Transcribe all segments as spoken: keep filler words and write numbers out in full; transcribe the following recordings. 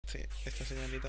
Sí, esta señorita.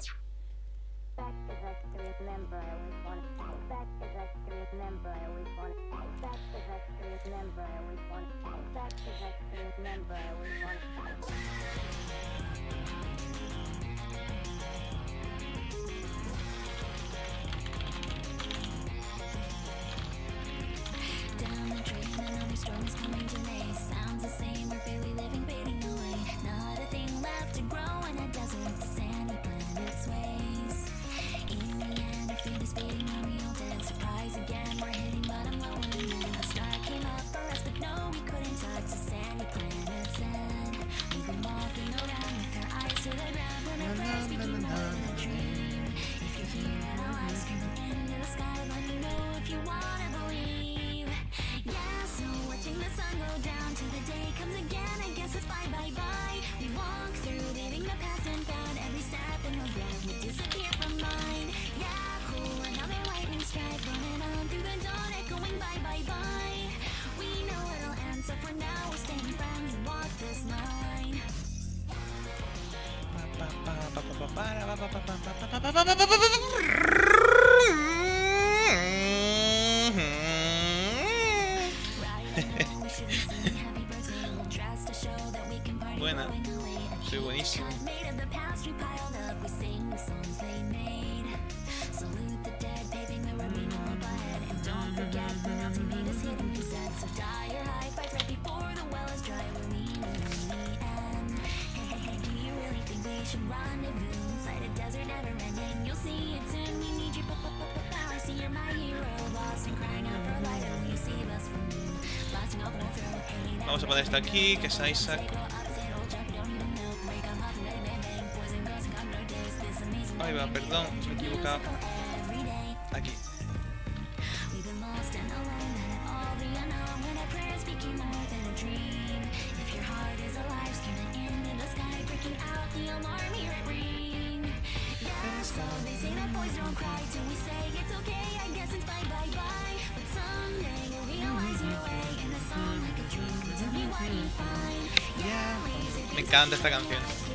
Buena, soy buenísimo. Vamos a poner esto aquí, que es Isaac. Ahí va, perdón, me he equivocado. Aquí. Me encanta esta canción.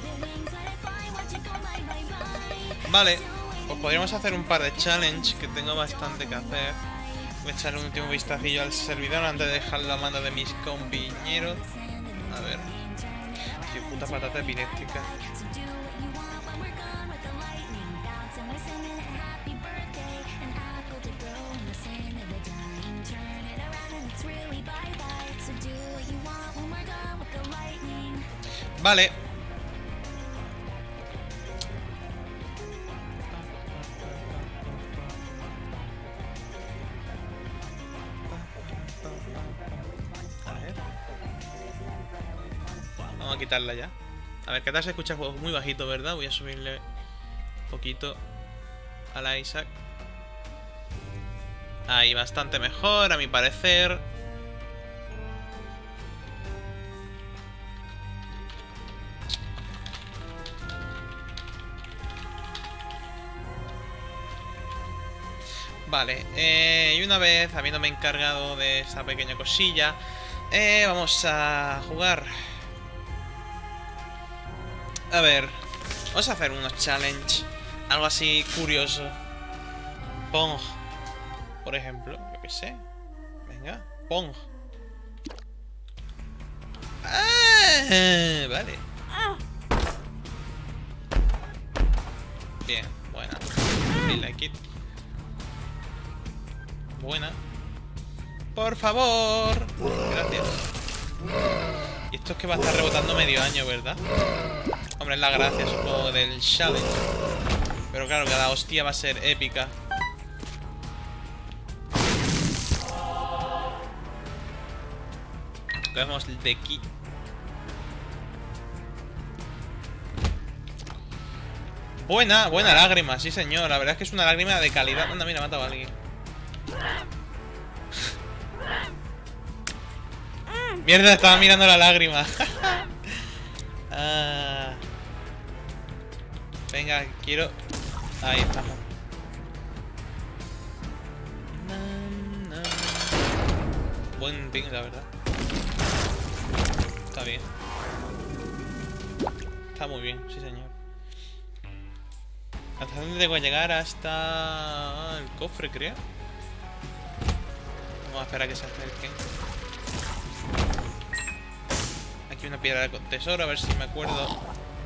Vale, pues podríamos hacer un par de challenge, que tengo bastante que hacer. Voy a echarle un último vistacillo al servidor antes de dejarlo a mano de mis compañeros. A ver. Qué puta patata epiléptica. Vale. A ver. Vamos a quitarla ya. A ver, que tal se escucha el juego muy bajito, ¿verdad? Voy a subirle un poquito a la Isaac. Ahí, bastante mejor, a mi parecer. Vale, eh, y una vez habiéndome encargado de esa pequeña cosilla, eh, vamos a jugar. A ver, vamos a hacer unos challenge, algo así curioso. Pong, por ejemplo, yo qué sé. Venga, Pong. Ah, vale. Bien, buena. I like it. Buena. Por favor. Gracias. Y esto es que va a estar rebotando medio año, ¿verdad? Hombre, es la gracia, supongo, del challenge. Pero claro, cada hostia va a ser épica. Cogemos de aquí. Buena, buena lágrima, sí señor. La verdad es que es una lágrima de calidad. Anda, mira, mata a alguien. Mierda, estaba mirando la lágrima. ah. Venga, quiero... Ahí estamos. Buen ping, la verdad. Está bien. Está muy bien, sí señor. ¿Hasta dónde tengo que llegar? Hasta el cofre, creo. Vamos a esperar a que se acerquen. Aquí una piedra con tesoro, a ver si me acuerdo.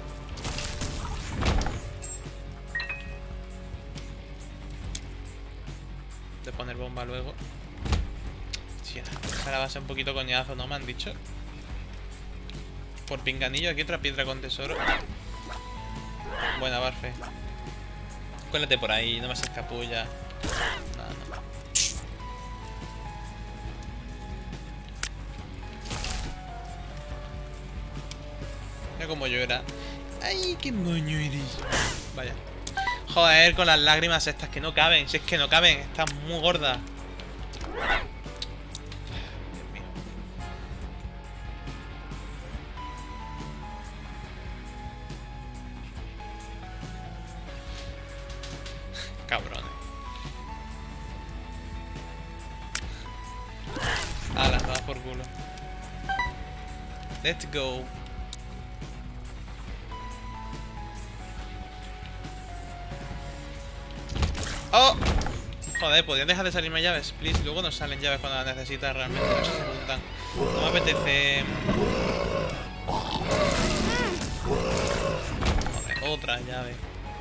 De poner bomba luego. Sí, esa va a ser un poquito coñazo, ¿no? Me han dicho. Por pinganillo, aquí otra piedra con tesoro. Buena, Barfe. Cuélate por ahí, no me seas capulla. No, no. Mira cómo llora. Ay, qué moño eres. Vaya. Joder, con las lágrimas estas que no caben. Si es que no caben, están muy gordas. Dios mío. Cabrones. Ala, todas por culo. Let's go. ¡Oh! Joder, ¿podrían dejar de salirme llaves? Please, luego no salen llaves cuando las necesitas realmente. No se juntan. No me apetece... Joder, otra llave.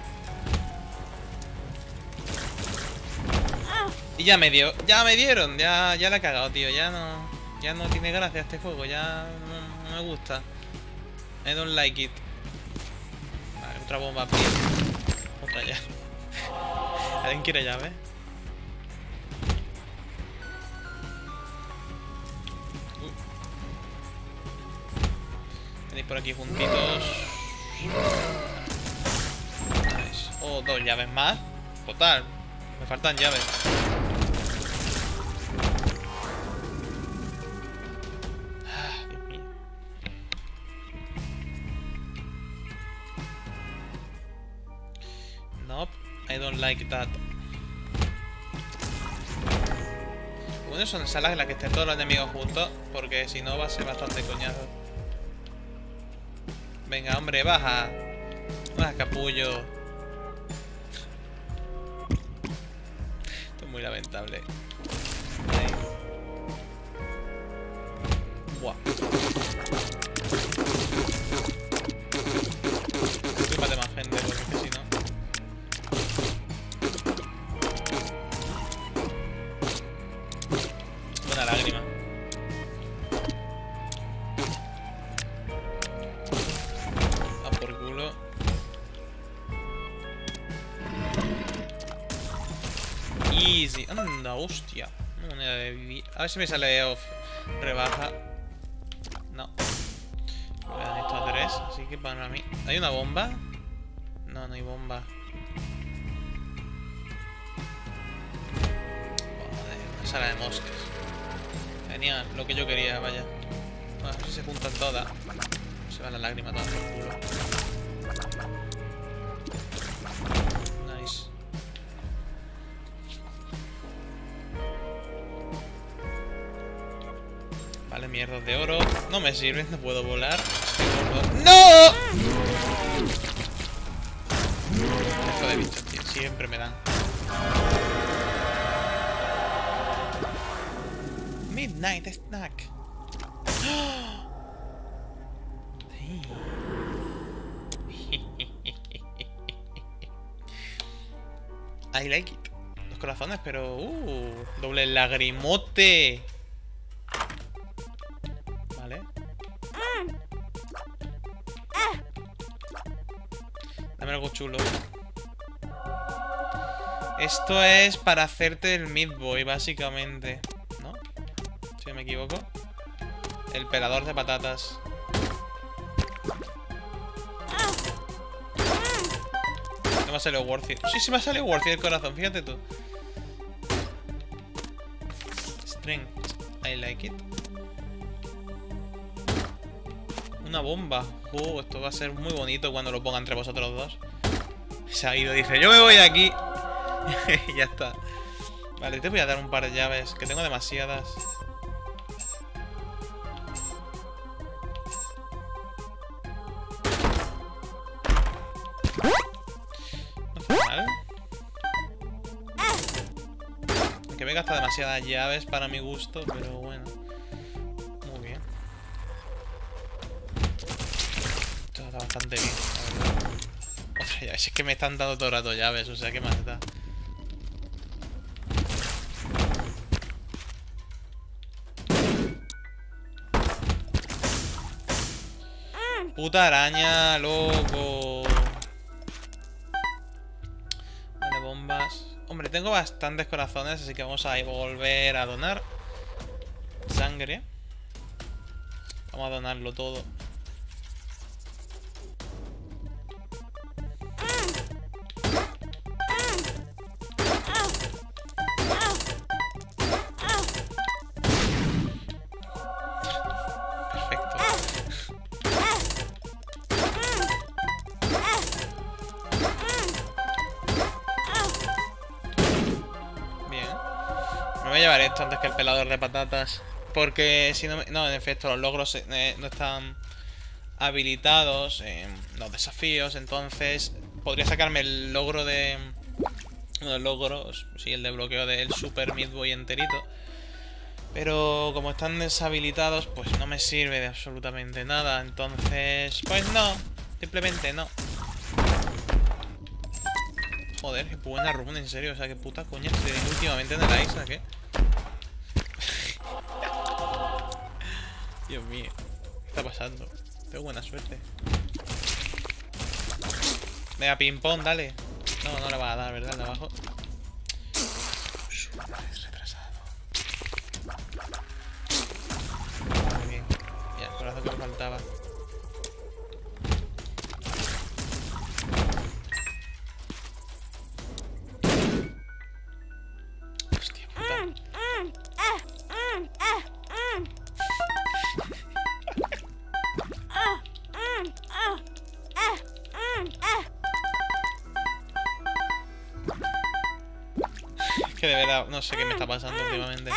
Y ya me dio, ya me dieron, ya, ya la he cagado, tío. Ya no, ya no tiene gracia este juego, ya no, no me gusta. I don't like it. Vale, otra bomba, please. Otra llave. ¿Alguien quiere llave? Uh. Tenéis por aquí juntitos. Nice. Oh, dos llaves más. Total. Me faltan llaves. Ah, Dios mío. Nope. I don't like that. Bueno, son salas en las que estén todos los enemigos juntos, porque si no va a ser bastante coñazo. Venga, hombre, baja. Baja, capullo. Esto es muy lamentable. Ahí. Buah. Súmate más gente, porque es que si no... Buena lágrima. A por culo. Easy. Anda, hostia. Una moneda de vivir. A ver si me sale off. Rebaja. No. Voy a estos tres, así que para mí. ¿Hay una bomba? No, no hay bomba. Joder, una sala de moscas. Genial, lo que yo quería, vaya. A ver si se juntan todas. Se van las lágrimas todas por culo. Nice. Vale, mierdas de oro. No me sirven, no puedo volar. ¡No! Esto de bichos, tío. Siempre me dan. Midnight snack. I like it. Los corazones, pero... Uh, doble lagrimote. Vale. Dame algo chulo. Esto es para hacerte el Meat Boy, básicamente. ¿No? Si no me equivoco. El pelador de patatas. No me ha salido worth it. Sí, sí me ha salido worth it el corazón, fíjate tú. Strength. I like it. Una bomba. Uh, esto va a ser muy bonito cuando lo ponga entre vosotros dos. Se ha ido, dice, yo me voy de aquí. Y ya está. Vale, te voy a dar un par de llaves, que tengo demasiadas. No hace mal. Aunque me gasta demasiadas llaves para mi gusto, pero bueno. Muy bien. Esto está bastante bien, la verdad. Otra llave, es que me están dando todo el rato llaves, o sea, ¿qué más da? Puta araña, loco. Vale, bombas. Hombre, tengo bastantes corazones, así que vamos a volver a donar sangre. Vamos a donarlo todo. Me voy a llevar esto antes que el pelador de patatas. Porque si no... Me... No, en efecto, los logros eh, no están habilitados en los desafíos. Entonces, podría sacarme el logro de... Uno de los logros, sí, el de bloqueo del Super Meat Boy enterito. Pero como están deshabilitados, pues no me sirve de absolutamente nada. Entonces, pues no. Simplemente no. Joder, qué buena run, en serio. O sea, qué puta coña estoy teniendo últimamente en el Isaac, ¿eh? Dios mío, ¿qué está pasando? Tengo buena suerte. Venga, ping pong, dale. No, no le va a dar, ¿verdad? De abajo. Es retrasado. Muy bien. Ya, el corazón que me faltaba. Hostia puta. Que de verdad no sé qué me está pasando últimamente.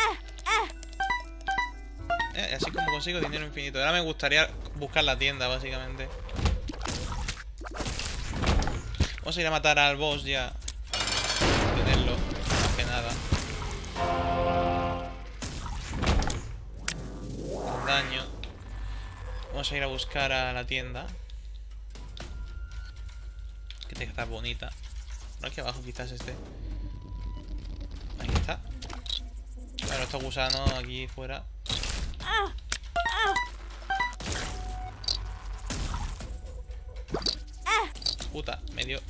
Eh, así como consigo dinero infinito. Ahora me gustaría buscar la tienda, básicamente. Vamos a ir a matar al boss ya. Tenerlo, más que nada. Con daño. Vamos a ir a buscar a la tienda. Que tiene que estar bonita. Por aquí abajo quizás esté. Ahí está. Claro, estos gusanos aquí fuera. Puta, me dio.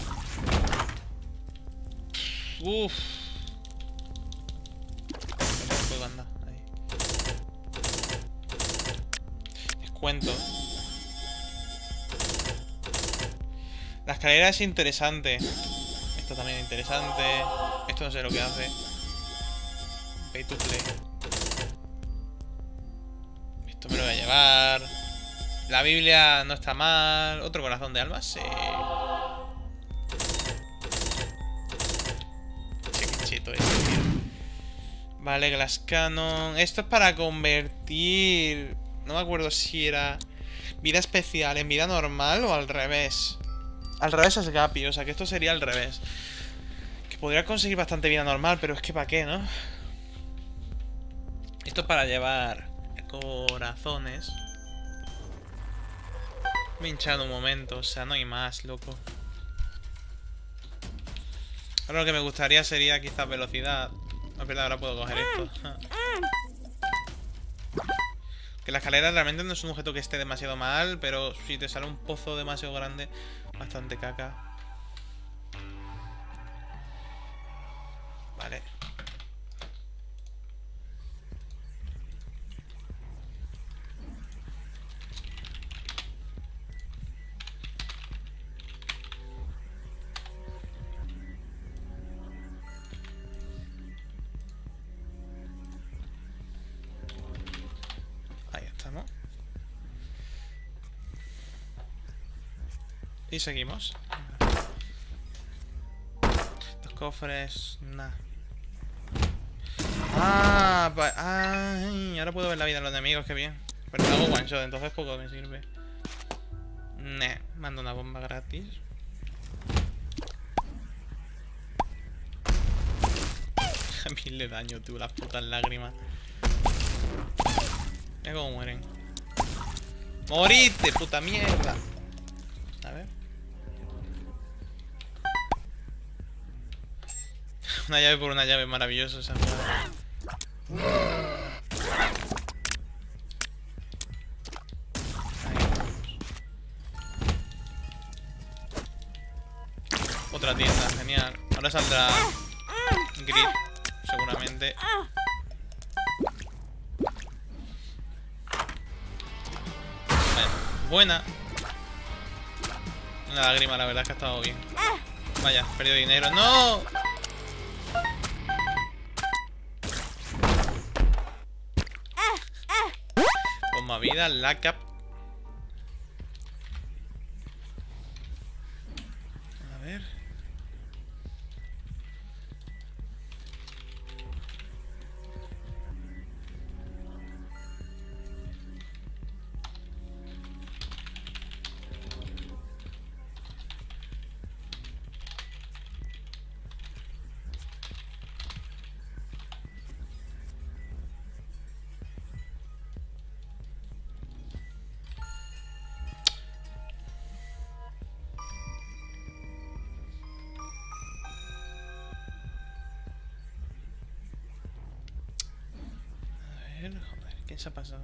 Uff. Puedo andar. Ahí. Descuento. La escalera es interesante. Esto también es interesante. Esto no sé lo que hace. Pay to play. Esto me lo voy a llevar. La Biblia no está mal. Otro corazón de almas, sí. Che, qué cheto esto, tío. Vale, Glass Cannon. Esto es para convertir... No me acuerdo si era vida especial en vida normal o al revés. Al revés es Gapi, o sea que esto sería al revés. Que podría conseguir bastante vida normal, pero es que ¿para qué, no? Esto es para llevar corazones. Me he hinchado un momento, o sea, no hay más, loco. Ahora lo que me gustaría sería quizás velocidad. No es verdad, ahora puedo coger esto. Que la escalera realmente no es un objeto que esté demasiado mal, pero si te sale un pozo demasiado grande, bastante caca. Vale. Ahí estamos. Y seguimos. Estos cofres... Nada. Ah, ay, ahora puedo ver la vida de los enemigos, qué bien. Pero no hago one shot, entonces poco me sirve. Nah, mando una bomba gratis. Mil de daño, tú, las putas lágrimas. Mira cómo mueren. ¡Moriste, puta mierda! A ver. Una llave por una llave, maravilloso esa jugada. Otra tienda, genial. Ahora saldrá Grid, seguramente. Vale, buena. Una lágrima, la verdad es que ha estado bien. Vaya, he perdido dinero. ¡No! Toma vida, la cap. A ver. Joder, ¿quién se ha pasado?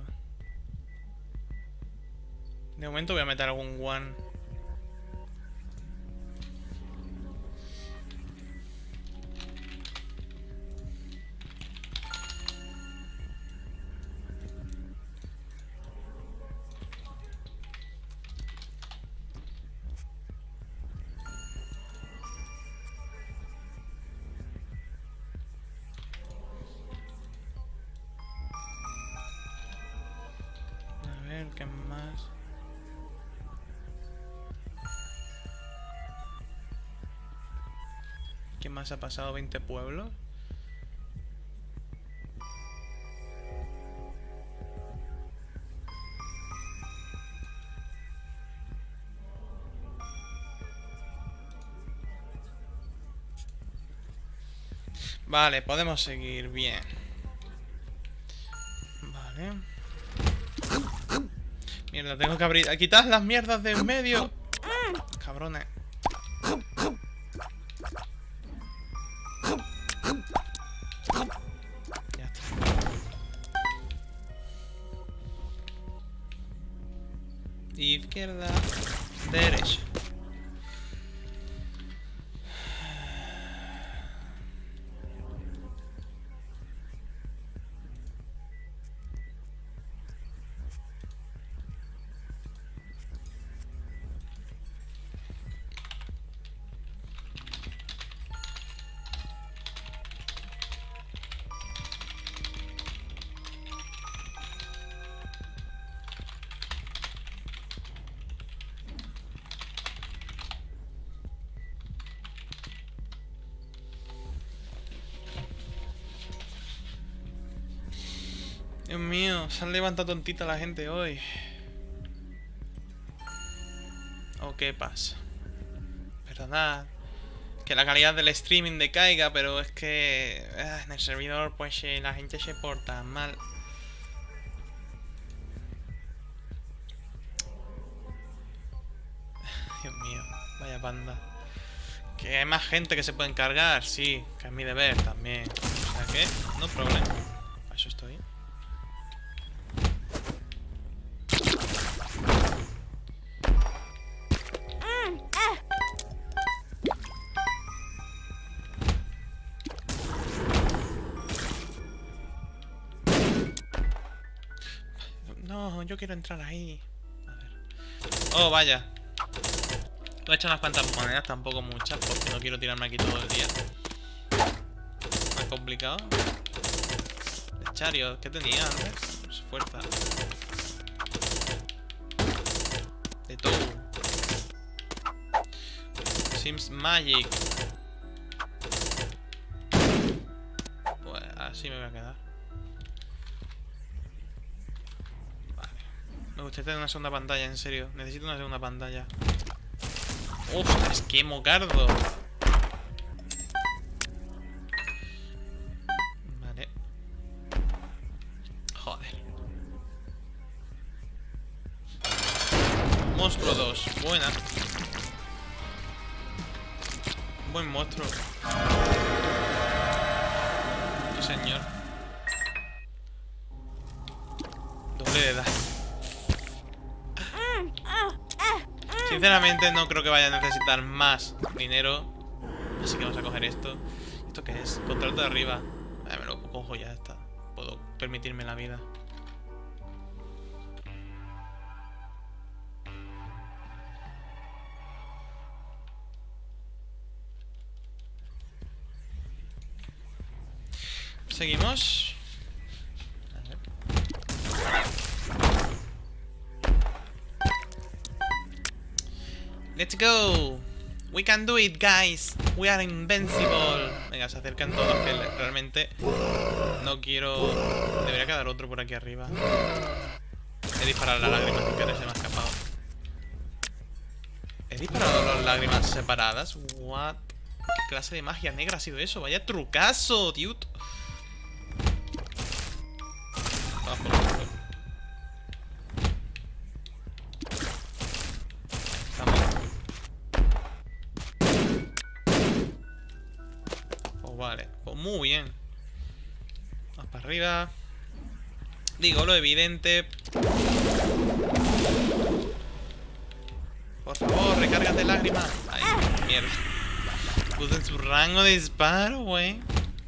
De momento voy a meter algún one. ¿Qué más? ¿Qué más ha pasado? ¿veinte pueblos? Vale, podemos seguir bien. Vale. Mierda, tengo que abrir. ¡Quitad las mierdas de en medio! Cabrones. Ya está. Izquierda, derecha. Dios mío, se han levantado tontita la gente hoy. ¿O qué pasa? Perdonad que la calidad del streaming decaiga, pero es que eh, en el servidor pues eh, la gente se porta mal. Dios mío, vaya panda. Que hay más gente que se puede encargar, sí, que es mi deber también. O sea que, no problema. Para eso estoy. No, yo quiero entrar ahí. A ver. Oh, vaya. He hecho unas cuantas monedas, tampoco muchas, porque no quiero tirarme aquí todo el día. Más complicado. El Chariot, ¿qué tenía antes? Pues fuerza. De todo. Sims Magic. Pues así me voy a quedar. Me gustaría tener una segunda pantalla, en serio. Necesito una segunda pantalla. ¡Ostras, qué mocardo! Buen monstruo. Sí, señor. Doble de edad. Sinceramente no creo que vaya a necesitar más dinero. Así que vamos a coger esto. ¿Esto qué es? Contrato de arriba. Ah, me lo cojo, ya está. Puedo permitirme la vida. Seguimos. A ver. Let's go. We can do it, guys. We are invincible. Venga, se acercan todos, que realmente no quiero... Debería quedar otro por aquí arriba. He disparado las lágrimas sin querer, se me ha escapado. He disparado las lágrimas separadas. What? ¿Qué clase de magia negra ha sido eso? Vaya trucazo, dude. Vamos por el culo. Vale, pues muy bien. Vamos para arriba. Digo lo evidente. Por favor, recárgate lágrimas. Ay, mierda. Puso en su rango de disparo, güey.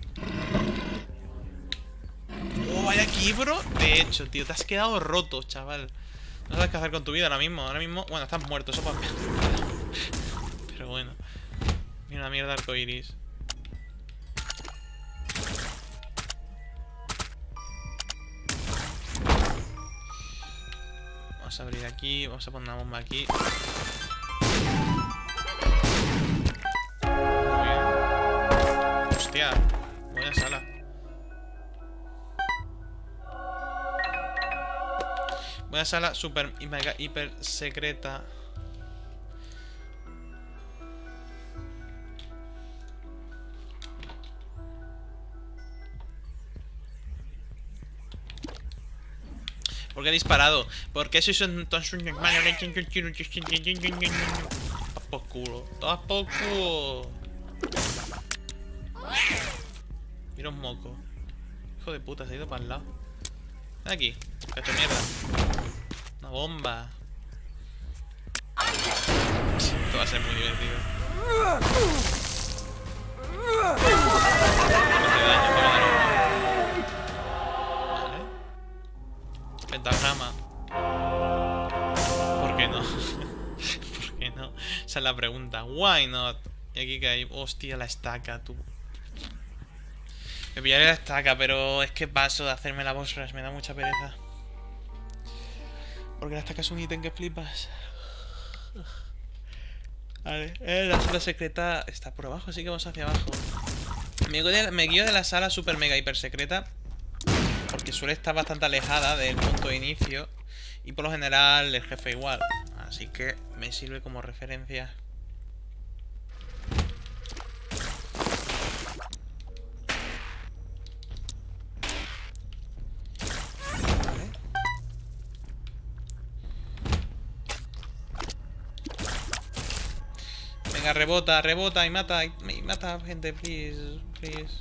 Oh, vaya aquí, bro. De hecho, tío, te has quedado roto, chaval. No sabes qué hacer con tu vida ahora mismo. Ahora mismo, bueno, estás muerto, eso para mí. Pero bueno. Mira una mierda arcoiris. Vamos a abrir aquí, vamos a poner una bomba aquí. Muy bien. Hostia, buena sala. Buena sala, super y mega hiper secreta. ¿Por qué he disparado? ¿Por qué sois un... Todas por culo. Todas por culo. Mira un moco. Hijo de puta, se ha ido para el lado. Ven aquí. Cacho mierda. Una bomba. Esto va a ser muy divertido. No hace daño, me va a dar un... Pentagrama. ¿Por qué no? ¿Por qué no? Esa es la pregunta. Why not? Y aquí que hay... Hostia, la estaca, tú. Me pillaré la estaca, pero es que paso de hacerme la boss rush. Me da mucha pereza. Porque la estaca es un ítem que flipas. Vale, eh, la sala secreta está por abajo, así que vamos hacia abajo. Me guío de, me guío de la sala super mega hiper secreta porque suele estar bastante alejada del punto de inicio. Y por lo general el jefe igual. Así que me sirve como referencia. Vale. Venga, rebota, rebota y mata. Y mata gente, please, please.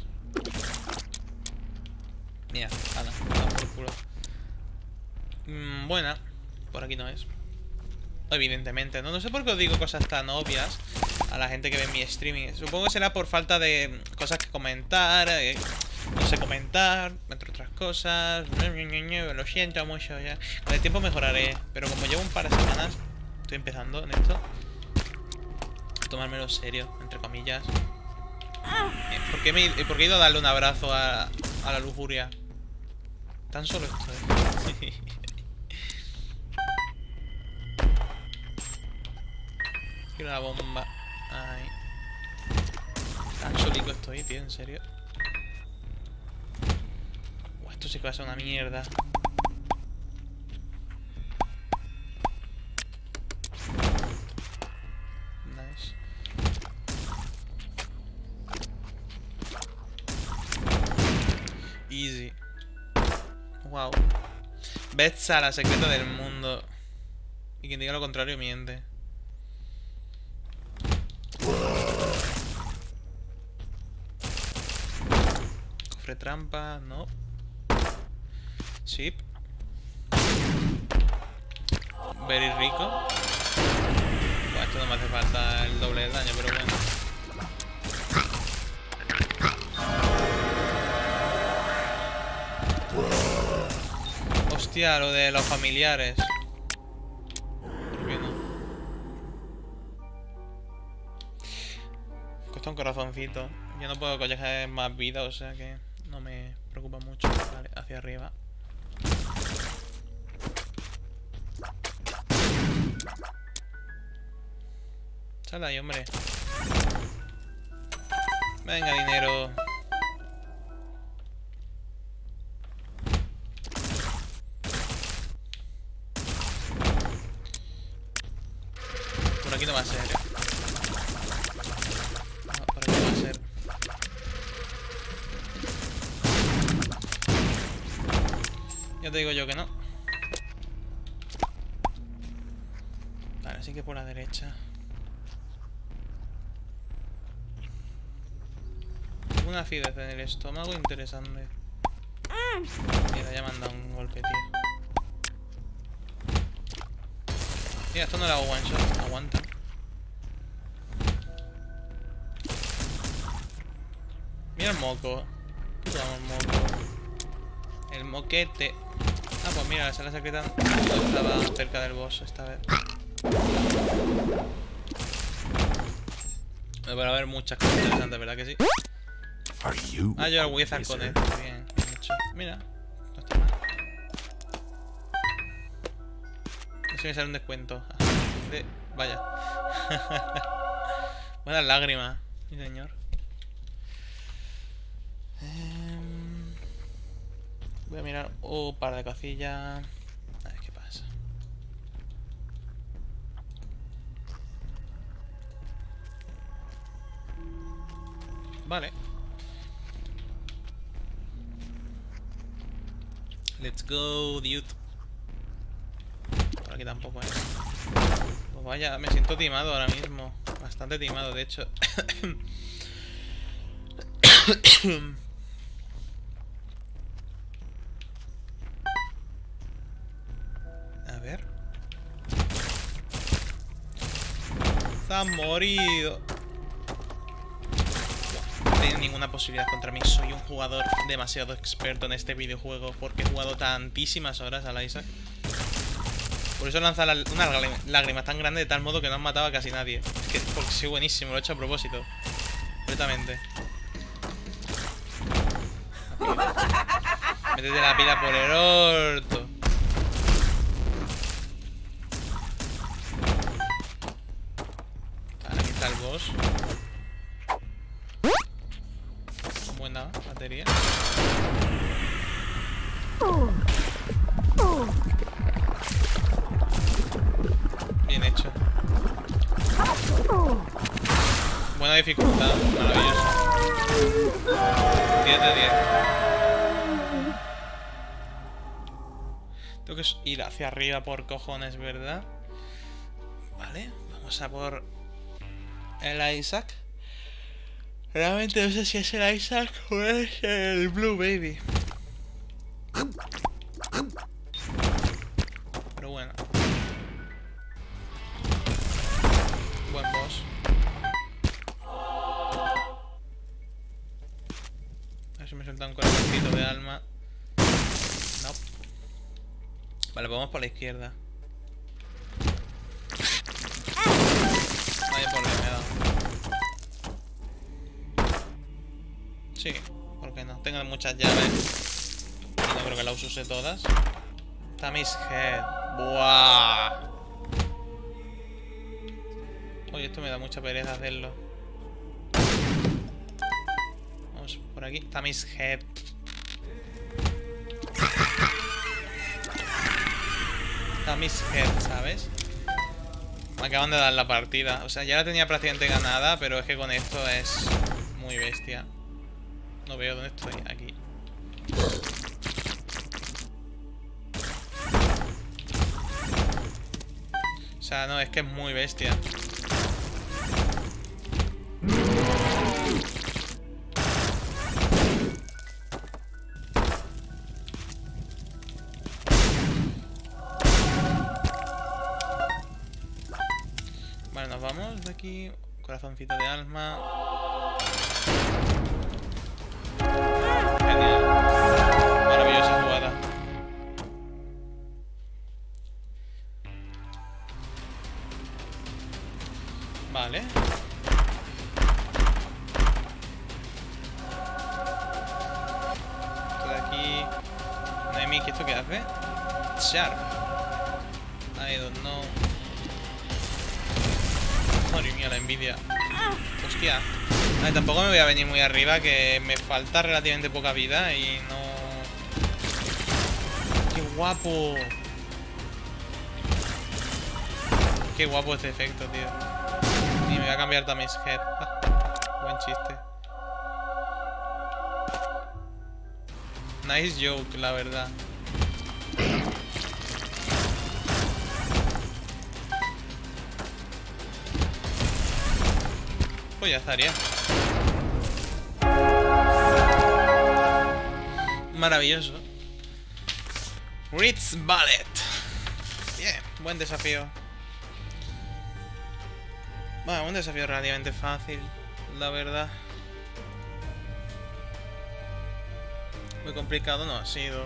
Mira, ala, vamos por culo. Mm, buena. Por aquí no es. Evidentemente, ¿no? No sé por qué os digo cosas tan obvias a la gente que ve mi streaming. Supongo que será por falta de cosas que comentar. Eh, no sé comentar, entre otras cosas. Lo siento mucho ya. Con el tiempo mejoraré. Pero como llevo un par de semanas, estoy empezando en esto. Tomármelo serio, entre comillas. ¿Por qué, me, ¿Por qué he ido a darle un abrazo a, a la lujuria? Tan solo estoy. Quiero la bomba. Ay. Tan solico estoy, tío, en serio. Uy, esto sí que va a ser una mierda. Nice. Easy. Wow. Best sala secreta del mundo. Y quien diga lo contrario miente. Cofre trampa, no. Chip. Very rico. Bueno, esto no me hace falta el doble de daño, pero bueno. Hostia, lo de los familiares. ¿Por qué no? Cuesta un corazoncito. Yo no puedo coger más vida, o sea que no me preocupa mucho. Vale, hacia arriba. Sal ahí, hombre. Venga, dinero. Por aquí no va a ser, ¿eh? No, por aquí no va a ser. Ya te digo yo que no. Vale, así que por la derecha. Una acidez en el estómago interesante. Mira, ya me han dado un golpe, tío. Mira, esto no le hago one shot, aguanta. Mira el moco. Puto el moco. El moquete. Ah, pues mira, la sala secreta no estaba cerca del boss esta vez. Me va a haber muchas cosas interesantes, ¿verdad que sí? Ah, yo voy a hacer con él. Bien, bien hecho. Mira, no está mal. No sé si me sale un descuento. De... Vaya. Buenas lágrimas, mi señor. Um... Voy a mirar un par de cosillas. A ver qué pasa. Vale. Let's go, dude. Por aquí tampoco, ¿eh? Pues vaya, me siento timado ahora mismo. Bastante timado, de hecho. A ver. Se ha morido. No tiene ninguna posibilidad contra mí. Soy un jugador demasiado experto en este videojuego porque he jugado tantísimas horas al Isaac. Por eso lanza la, una lágrima tan grande de tal modo que no han matado a casi nadie. Es que porque soy buenísimo, lo he hecho a propósito. Completamente. Métete la pila por el orto. Vale, aquí está el boss. Buena batería. Bien hecho. Buena dificultad, maravilloso. diez de diez. Tengo que ir hacia arriba por cojones, ¿verdad? Vale, vamos a por el Isaac. Realmente no sé si es el Isaac o es el Blue Baby. Pero bueno. Buen boss. A ver si me suelta un corazoncito de alma. No. Vale, pues vamos por la izquierda. Vaya por la me he dado. Sí, ¿por qué no? Tengo muchas llaves. Y no creo que las use todas. Tammy's Head. ¡Buah! Oye, esto me da mucha pereza hacerlo. Vamos por aquí. Tammy's Head. Tammy's Head, ¿sabes? Me acaban de dar la partida. O sea, ya la tenía prácticamente ganada, pero es que con esto es muy bestia. No veo dónde estoy. Aquí. O sea, no, es que es muy bestia. aquí. Corazoncito de alma. Genial. Maravillosa jugada. Vale. Esto de aquí. Naimi, ¿qué esto qué hace? Sharp. I don't know. Madre mía, la envidia. Hostia. A ver, tampoco me voy a venir muy arriba, que me falta relativamente poca vida y no... ¡Qué guapo! Qué guapo este efecto, tío. Y me voy a cambiar también head. Buen chiste. Nice joke, la verdad. Pues ya estaría. Maravilloso. Ritz Ballet. Bien, buen desafío. Bueno, un desafío relativamente fácil, la verdad. Muy complicado no ha sido.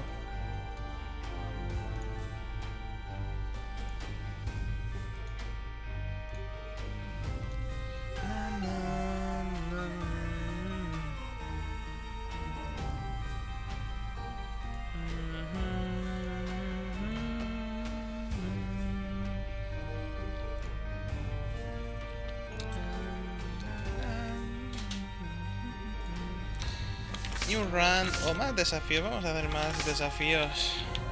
New run o más desafíos. Vamos a hacer más desafíos.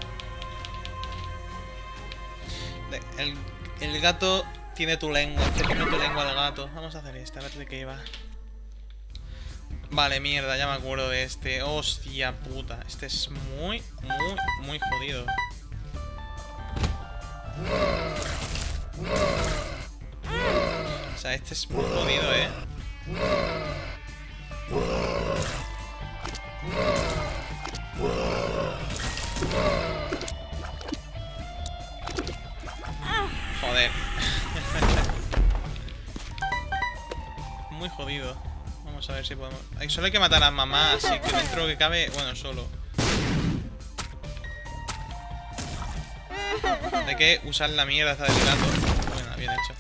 El, el gato tiene tu lengua. Te tiene tu lengua el gato. Vamos a hacer esta. A ver de qué iba. Vale, mierda. Ya me acuerdo de este. Hostia puta. Este es muy, muy, muy jodido. O sea, este es muy jodido, eh. Joder. Muy jodido. Vamos a ver si podemos... Solo hay que matar a mamá, así que dentro que cabe... Bueno, solo. Hay que usar la mierda esta del gato. Bueno, bien hecho.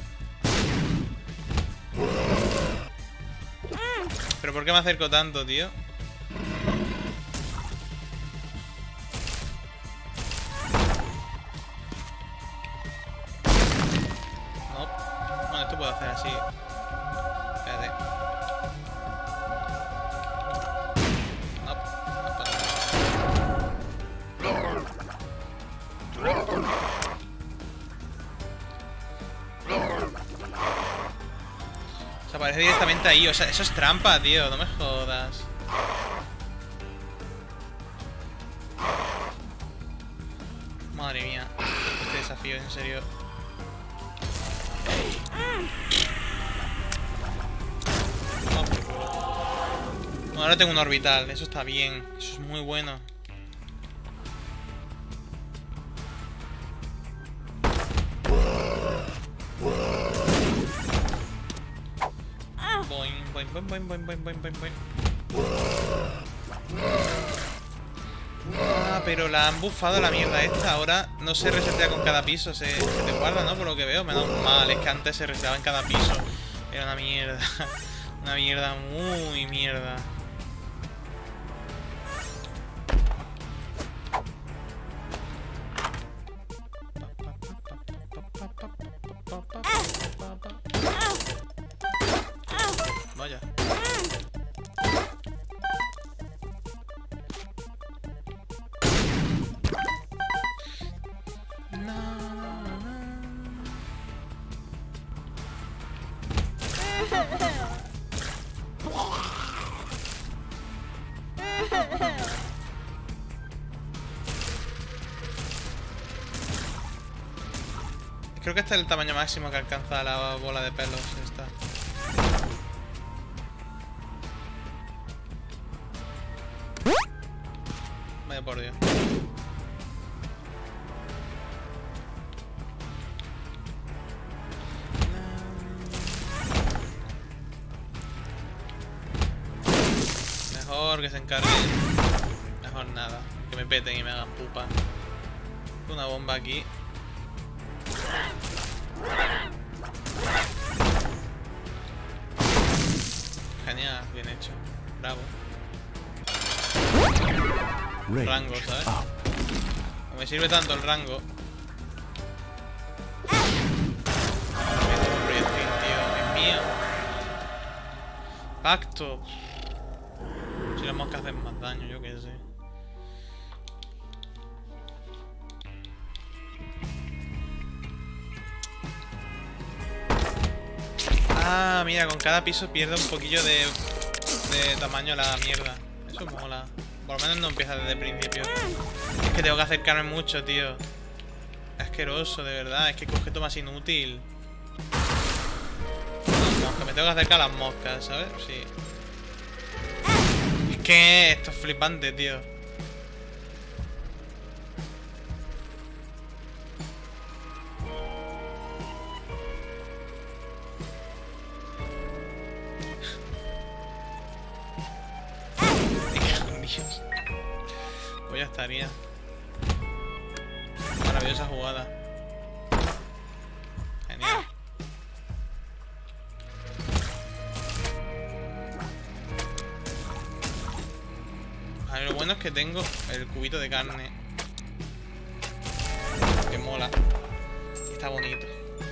¿Pero por qué me acerco tanto, tío? Puedo hacer así. Espérate. No, no puedo. O sea, aparece directamente ahí. O sea, eso es trampa, tío. No me jodas. Madre mía. Este desafío, en serio. No, ahora tengo un orbital, eso está bien, eso es muy bueno. Boing, boing, boing, boing, boing, boing, boing, boing. Ah, pero la han bufado la mierda esta. Ahora no se resetea con cada piso, se, se te guarda, ¿no? Por lo que veo, menos mal, es que antes se reseteaba en cada piso. Era una mierda. Una mierda muy mierda. Vaya. Creo que este es el tamaño máximo que alcanza la bola de pelos esta. Vaya por Dios. favor, que se encargue. Mejor nada. Que me peten y me hagan pupa. Una bomba aquí. Genial, bien hecho. Bravo. Rango, ¿sabes? No me sirve tanto el rango. Proyectil, tío. Es mío. Pacto. Si las moscas hacen más daño, yo qué sé. Ah, mira, con cada piso pierde un poquillo de, de tamaño la mierda. Eso mola. Por lo menos no empieza desde el principio. Es que tengo que acercarme mucho, tío. Asqueroso, de verdad. Es que objeto más inútil. Moscas. Me tengo que acercar a las moscas, ¿sabes? Sí. Es que esto es flipante, tío. Pues ya estaría. Maravillosa jugada. Genial. A ver, lo bueno es que tengo el cubito de carne. Que mola. Está bonito.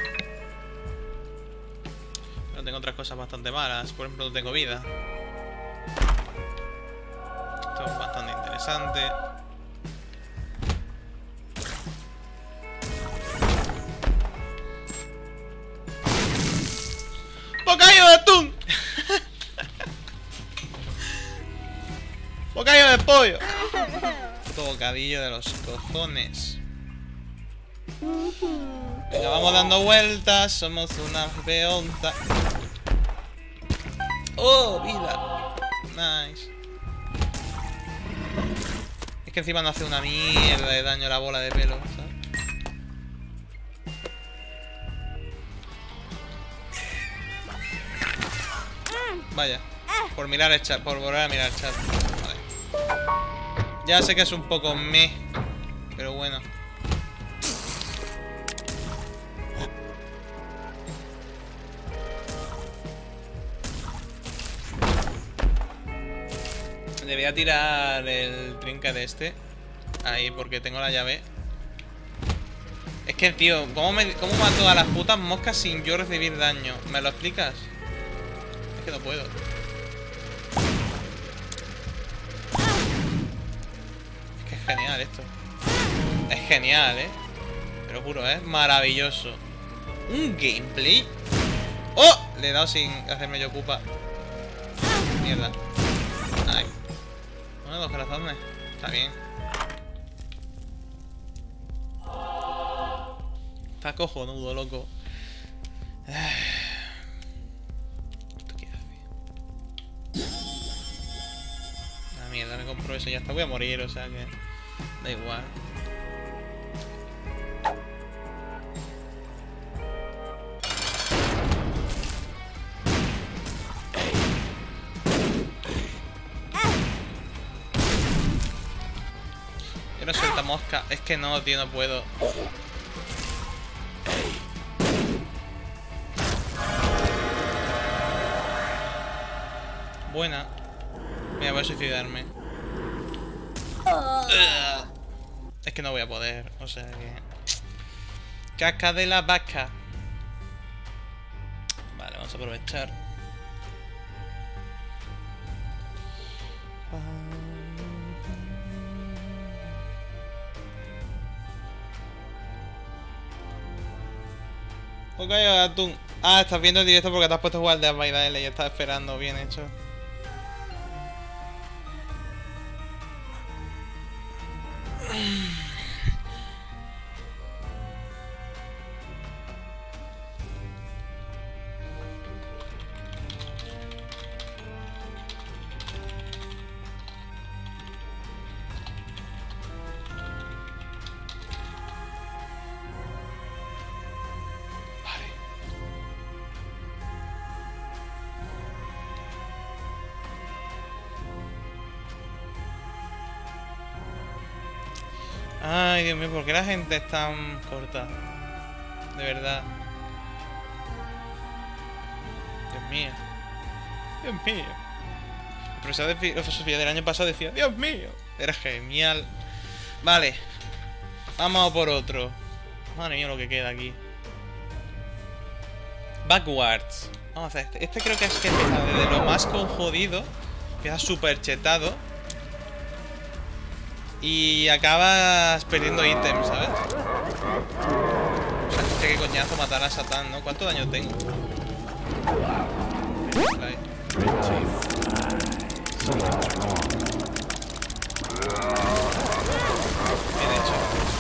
Pero tengo otras cosas bastante malas. Por ejemplo, no tengo vida. Esto es bastante interesante. ¡Bocadillo de atún! ¡Bocadillo de pollo! Bocadillo de los cojones. Venga, vamos dando vueltas. Somos una peonta. ¡Oh, vida! Nice. Es que encima no hace una mierda de daño la bola de pelo, ¿sabes? Vaya. Por mirar el chat, por volver a mirar el chat. Vale. Ya sé que es un poco meh, pero bueno. Debería tirar el trinket de este. Ahí, porque tengo la llave. Es que, tío, ¿cómo, me, cómo mato a las putas moscas sin yo recibir daño? ¿Me lo explicas? Es que no puedo. Es que es genial esto. Es genial, ¿eh? Te lo juro, es maravilloso. Un gameplay. ¡Oh! Le he dado sin hacerme yo ocupa. Mierda. Ay. Bueno, dos corazones. Está bien. Está cojonudo, loco. ¿Esto qué hace? Ah, mierda, me compro eso y ya está. Voy a morir, o sea que... Da igual. No suelta mosca. Es que no, tío, no puedo. Buena. Mira, voy a suicidarme. Es que no voy a poder. O sea que... Caca de la vaca. Vale, vamos a aprovechar. Ok, atún. Ah, estás viendo el directo porque te has puesto a jugar de Dead by Daylight y estás esperando. Bien hecho. Ay, Dios mío, ¿por qué la gente es tan corta? De verdad. Dios mío. Dios mío. El profesor de filosofía del año pasado decía, Dios mío. Era genial. Vale. Vamos a por otro. Madre mía lo que queda aquí. Backwards. Vamos a hacer este. Este creo que es que empieza desde lo más conjodido. Empieza súper chetado. Y acabas perdiendo ítems, ¿sabes? O sea, este que coñazo matar a Satán, ¿no? ¿Cuánto daño tengo? Bien hecho.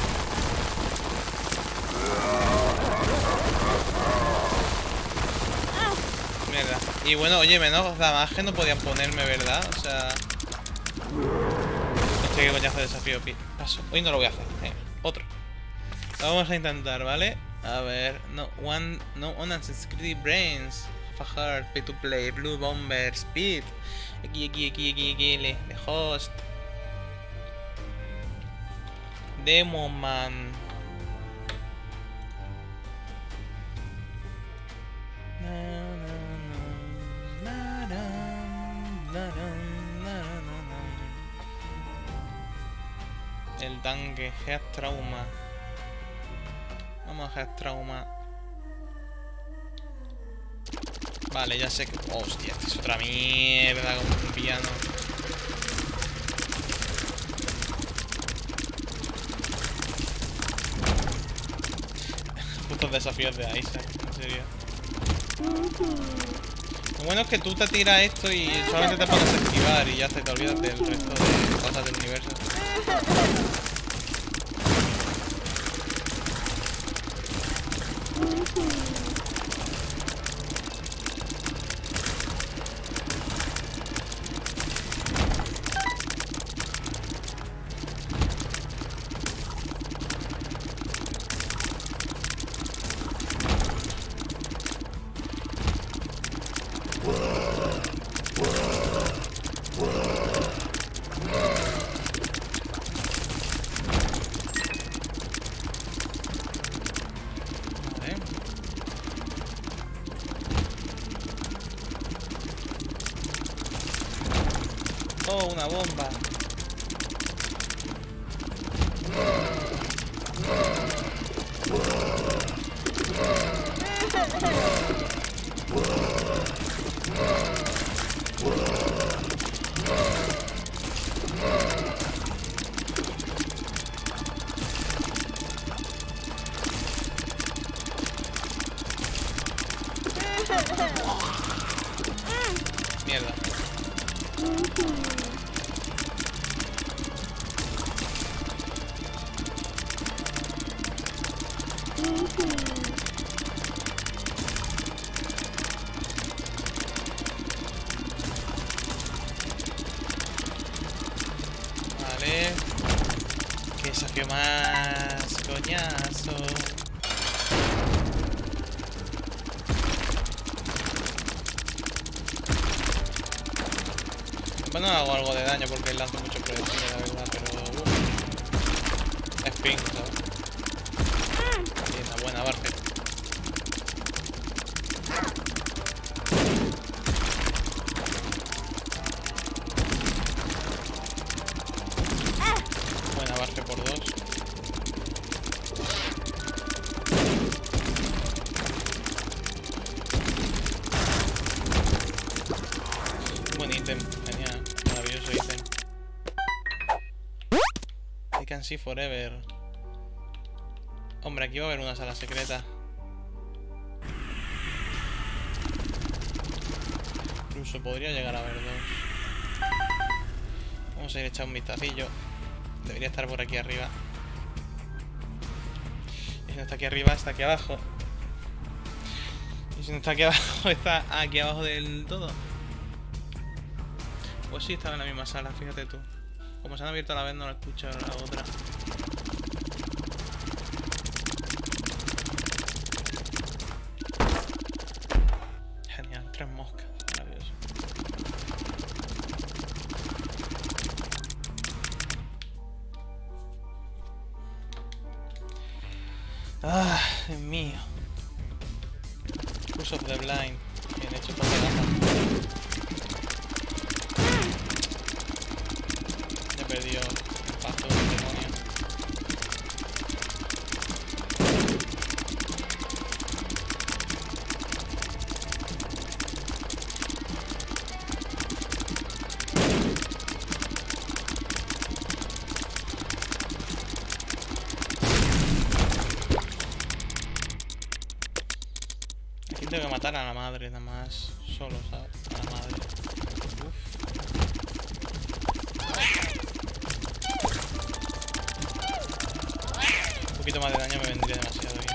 Mierda. Y bueno, oye, menos damage no podían ponerme, ¿verdad? O sea... Hostia, qué coñazo de desafío, pi. Paso. Hoy no lo voy a hacer. Eh, otro. Lo vamos a intentar, ¿vale? A ver. No one... No one has security brains. Fajar, pay to play, blue bomber, speed. Aquí, aquí, aquí, aquí, aquí, le, le host. Demo man. El tanque, Head Trauma. Vamos a Head Trauma. Vale, ya sé que... Hostia, esta es otra mierda como un piano. Putos desafíos de Isaac, en serio. Lo bueno es que tú te tiras esto y solamente te pones a esquivar y ya se te olvidas del resto de cosas del universo. Oh, una bomba. Mierda. Vale. Qué desafío más coñazo. Bueno, hago algo de daño porque lanzo mucho proyectiles, la verdad, pero... Uh, es ping, ¿sabes? Y una buena barca. Buena barca por dos. Buen ítem, genial, maravilloso ítem. I can see forever. Hombre, aquí va a haber una sala secreta. Incluso podría llegar a haber dos. Vamos a ir a echar un vistacillo. Debería estar por aquí arriba. Y si no está aquí arriba, está aquí abajo. Y si no está aquí abajo, está aquí abajo del todo. Pues sí, estaba en la misma sala, fíjate tú. Como se han abierto a la vez, no la escucho la otra. Genial, tres moscas, maravilloso. Ah, Dios mío. Curse of the Blind. Bien hecho por la. Ya perdió el paso del demonio. Tengo que matar a la madre nada más, solo, ¿sabes? A la madre. Uf. Un poquito más de daño me vendría demasiado bien.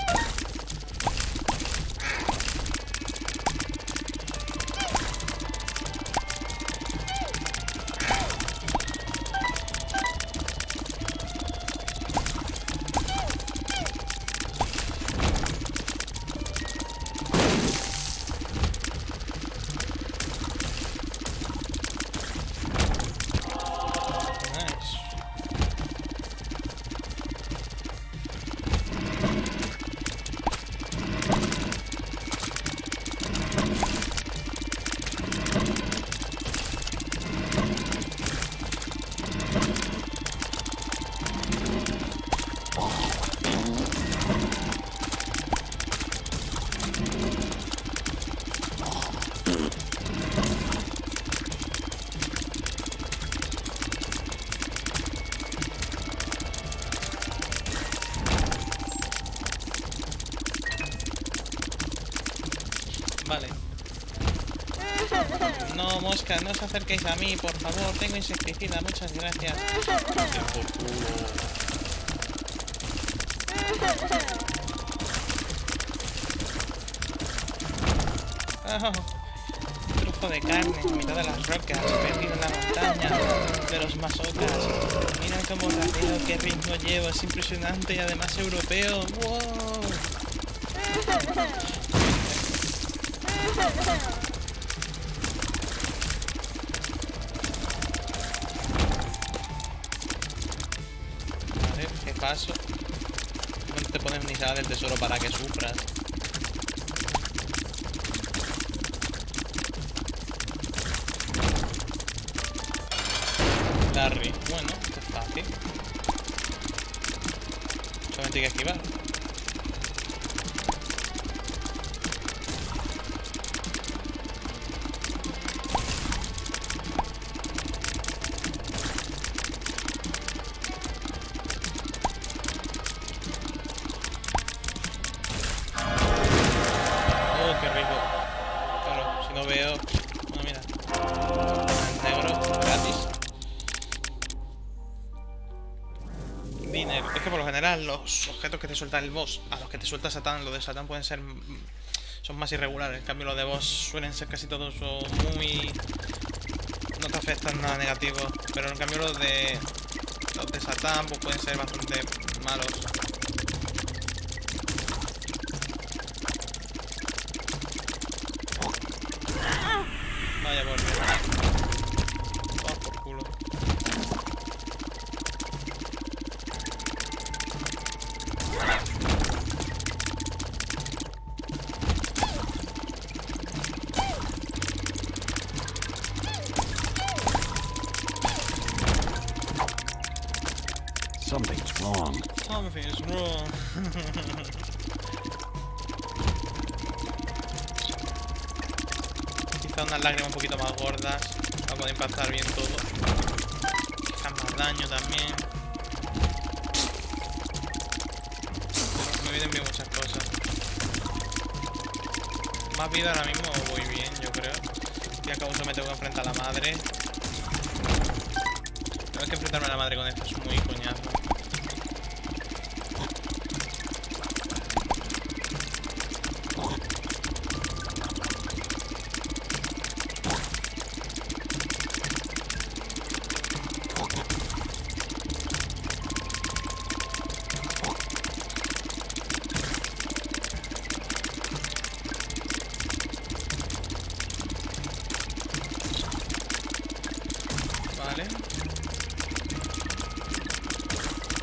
Vale. No, mosca, no os acerquéis a mí, por favor. Tengo insecticida, muchas gracias. Por culo. Oh, un trufo de carne en mitad de las rocas, perdido en la montaña de los masocas. Mira cómo rapeo, qué ritmo llevo, es impresionante y además europeo. ¡Wow! Vale, ¿qué paso? No te pones ni nada del tesoro para que sufras. Larry, bueno, esto es fácil. Solamente hay que esquivar. Oh, qué rico. Claro, si no veo... Bueno, mira. Negro, gratis. Dinero. Es que por lo general los objetos que te suelta el boss a los que te suelta Satán, los de Satán pueden ser... son más irregulares. En cambio los de boss suelen ser casi todos muy... no te afectan nada negativo. Pero en cambio los de... los de Satán pues pueden ser bastante malos. Vaya por Dios. Vamos por culo. Something's wrong. Something is wrong. Quizá unas lágrimas un poquito más gordas para poder impactar bien todo. Quizás más daño también. Me vienen bien muchas cosas. Más vida ahora mismo voy bien, yo creo. Y acabo de me tengo que enfrentar a la madre. Tengo que enfrentarme a la madre con esto, es muy coñazo. Vale.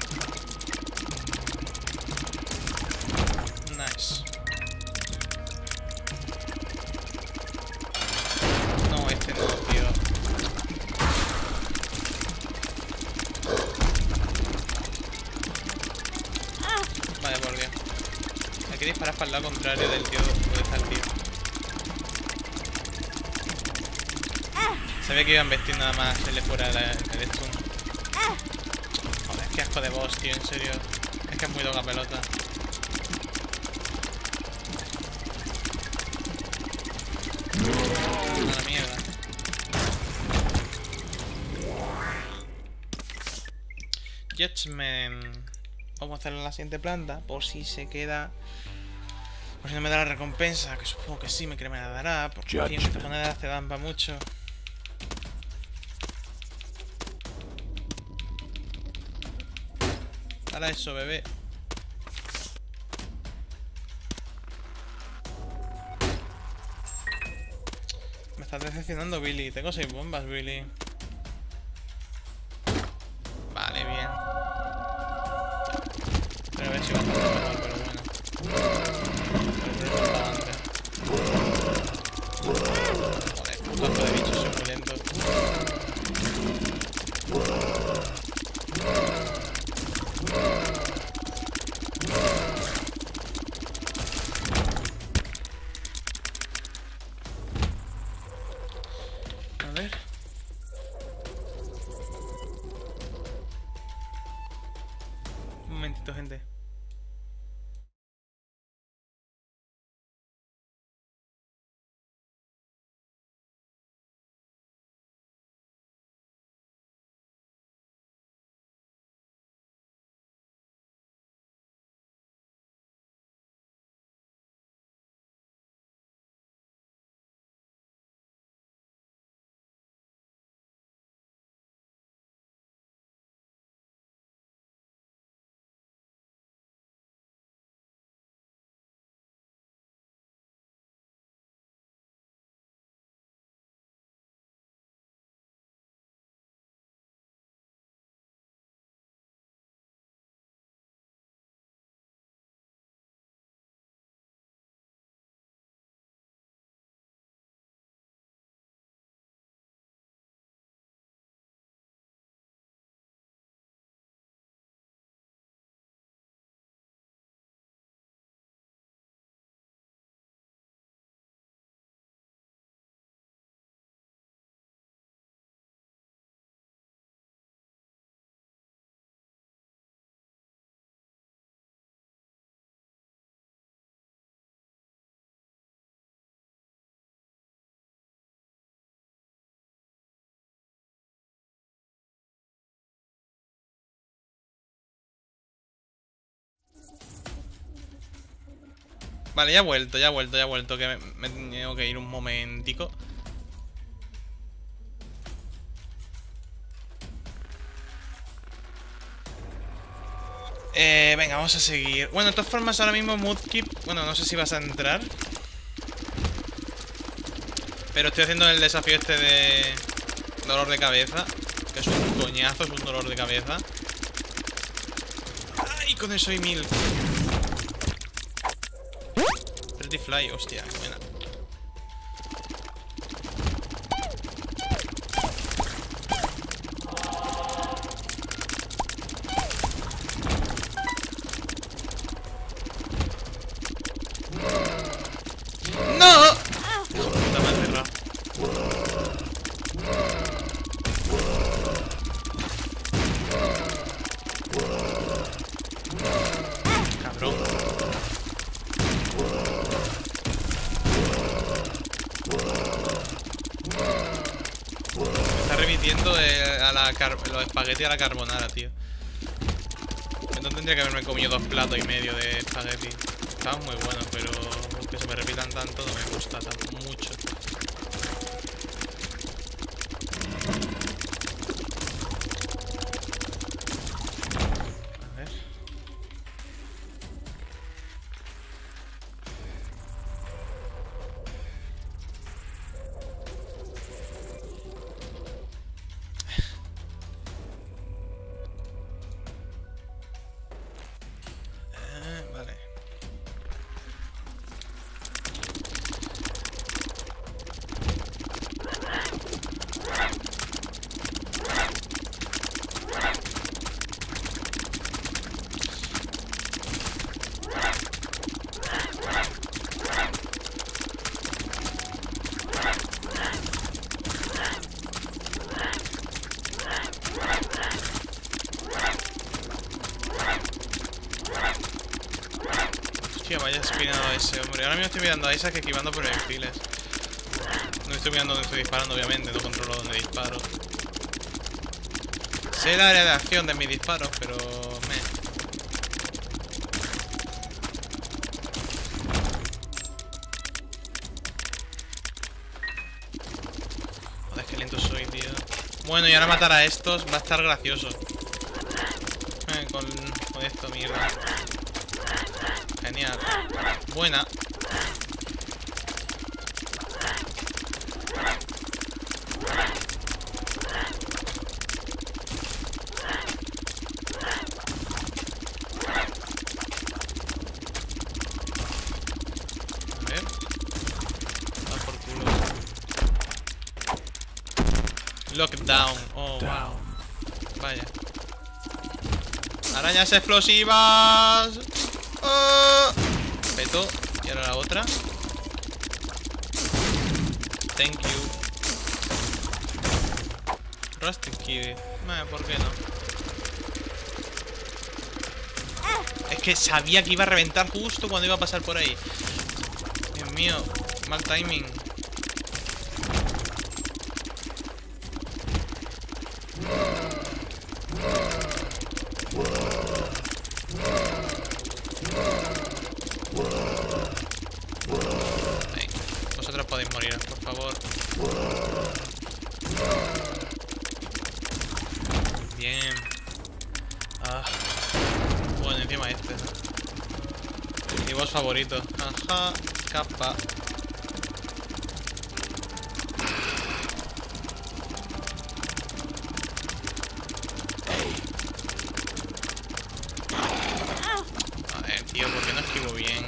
disparas para el lado contrario del tío donde está el tío. Sabía que iban a vestir nada más se le fuera el, el stun. Joder, qué asco de boss, tío, en serio. Es que es muy doga pelota. A la mierda. Judgment. Vamos a hacerlo en la siguiente planta por si se queda. Por si no me da la recompensa, que supongo que sí me, que me la dará. Porque en fin, esta moneda hace dan para mucho. Para eso, bebé. Me estás decepcionando, Billy. Tengo seis bombas, Billy. Vale, bien. Pero a ver si va a estar mejor, pero bueno. Joder, putazo de bichos, soy muy lento. A ver. Un momentito, gente. Vale, ya he vuelto, ya he vuelto, ya he vuelto. Que me, me tengo que ir un momentico. Eh, venga, vamos a seguir. Bueno, de todas formas, ahora mismo Mudkip. Bueno, no sé si vas a entrar. Pero estoy haciendo el desafío este de dolor de cabeza. Que es un coñazo, es un dolor de cabeza. ¡Ay! Con eso hay mil. Pretty Fly, hostia, buena. ¡No! Hijo de puta, me ha cerrado. Cabrón. Me está remitiendo eh, a la car los espaguetis a la carbonara, tío. Entonces tendría que haberme comido dos platos y medio de espagueti. Estaban muy buenos, pero que se me repitan tanto no me gusta tanto, mucho. A ver. Eh, vale. vaya espinado a ese hombre. Ahora mismo estoy mirando a Isaac esquivando proyectiles. No estoy mirando dónde estoy disparando, obviamente. No controlo dónde disparo. Sé la área de acción de mis disparos, pero... me... Joder, qué lento soy, tío. Bueno, y ahora matar a estos va a estar gracioso. Eh, con, con esto, mierda. Genial. Buena. A ver. Va por culo. Lockdown. Oh, wow. Vaya. Arañas explosivas. Oh. Peto. Y ahora la otra. Thank you. Rusty Kid. Eh, ¿por qué no? Es que sabía que iba a reventar justo cuando iba a pasar por ahí. Dios mío. Mal timing. Vosotros podéis morir, por favor. Bien. Ah. Bueno, encima este, ¿no? Mi boss favorito. Ajá. Capa. Joder, tío, ¿por qué no esquivo bien?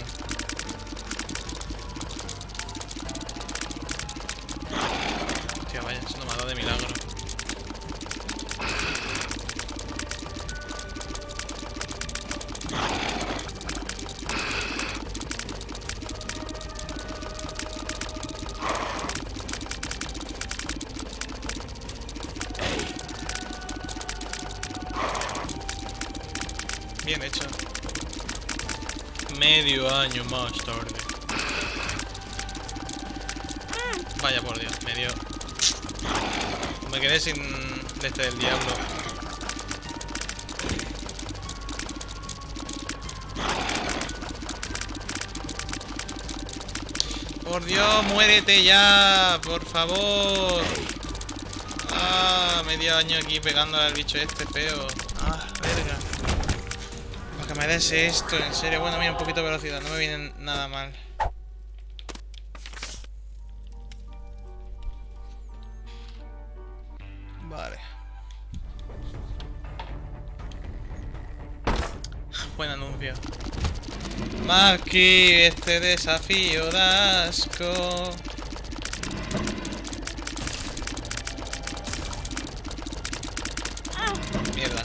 Hostia, vaya, eso no me ha dado de milagro. Bien hecho. Medio año más tarde. Vaya por Dios, me dio. Me quedé sin de este del diablo. Por Dios, muérete ya, por favor. Ah, medio año aquí pegando al bicho este feo. Ah, verga. Para que me des esto, en serio. Bueno, mira, un poquito de velocidad, no me viene nada mal. Vale. Buen anuncio. Maki, este desafío da asco. Mierda.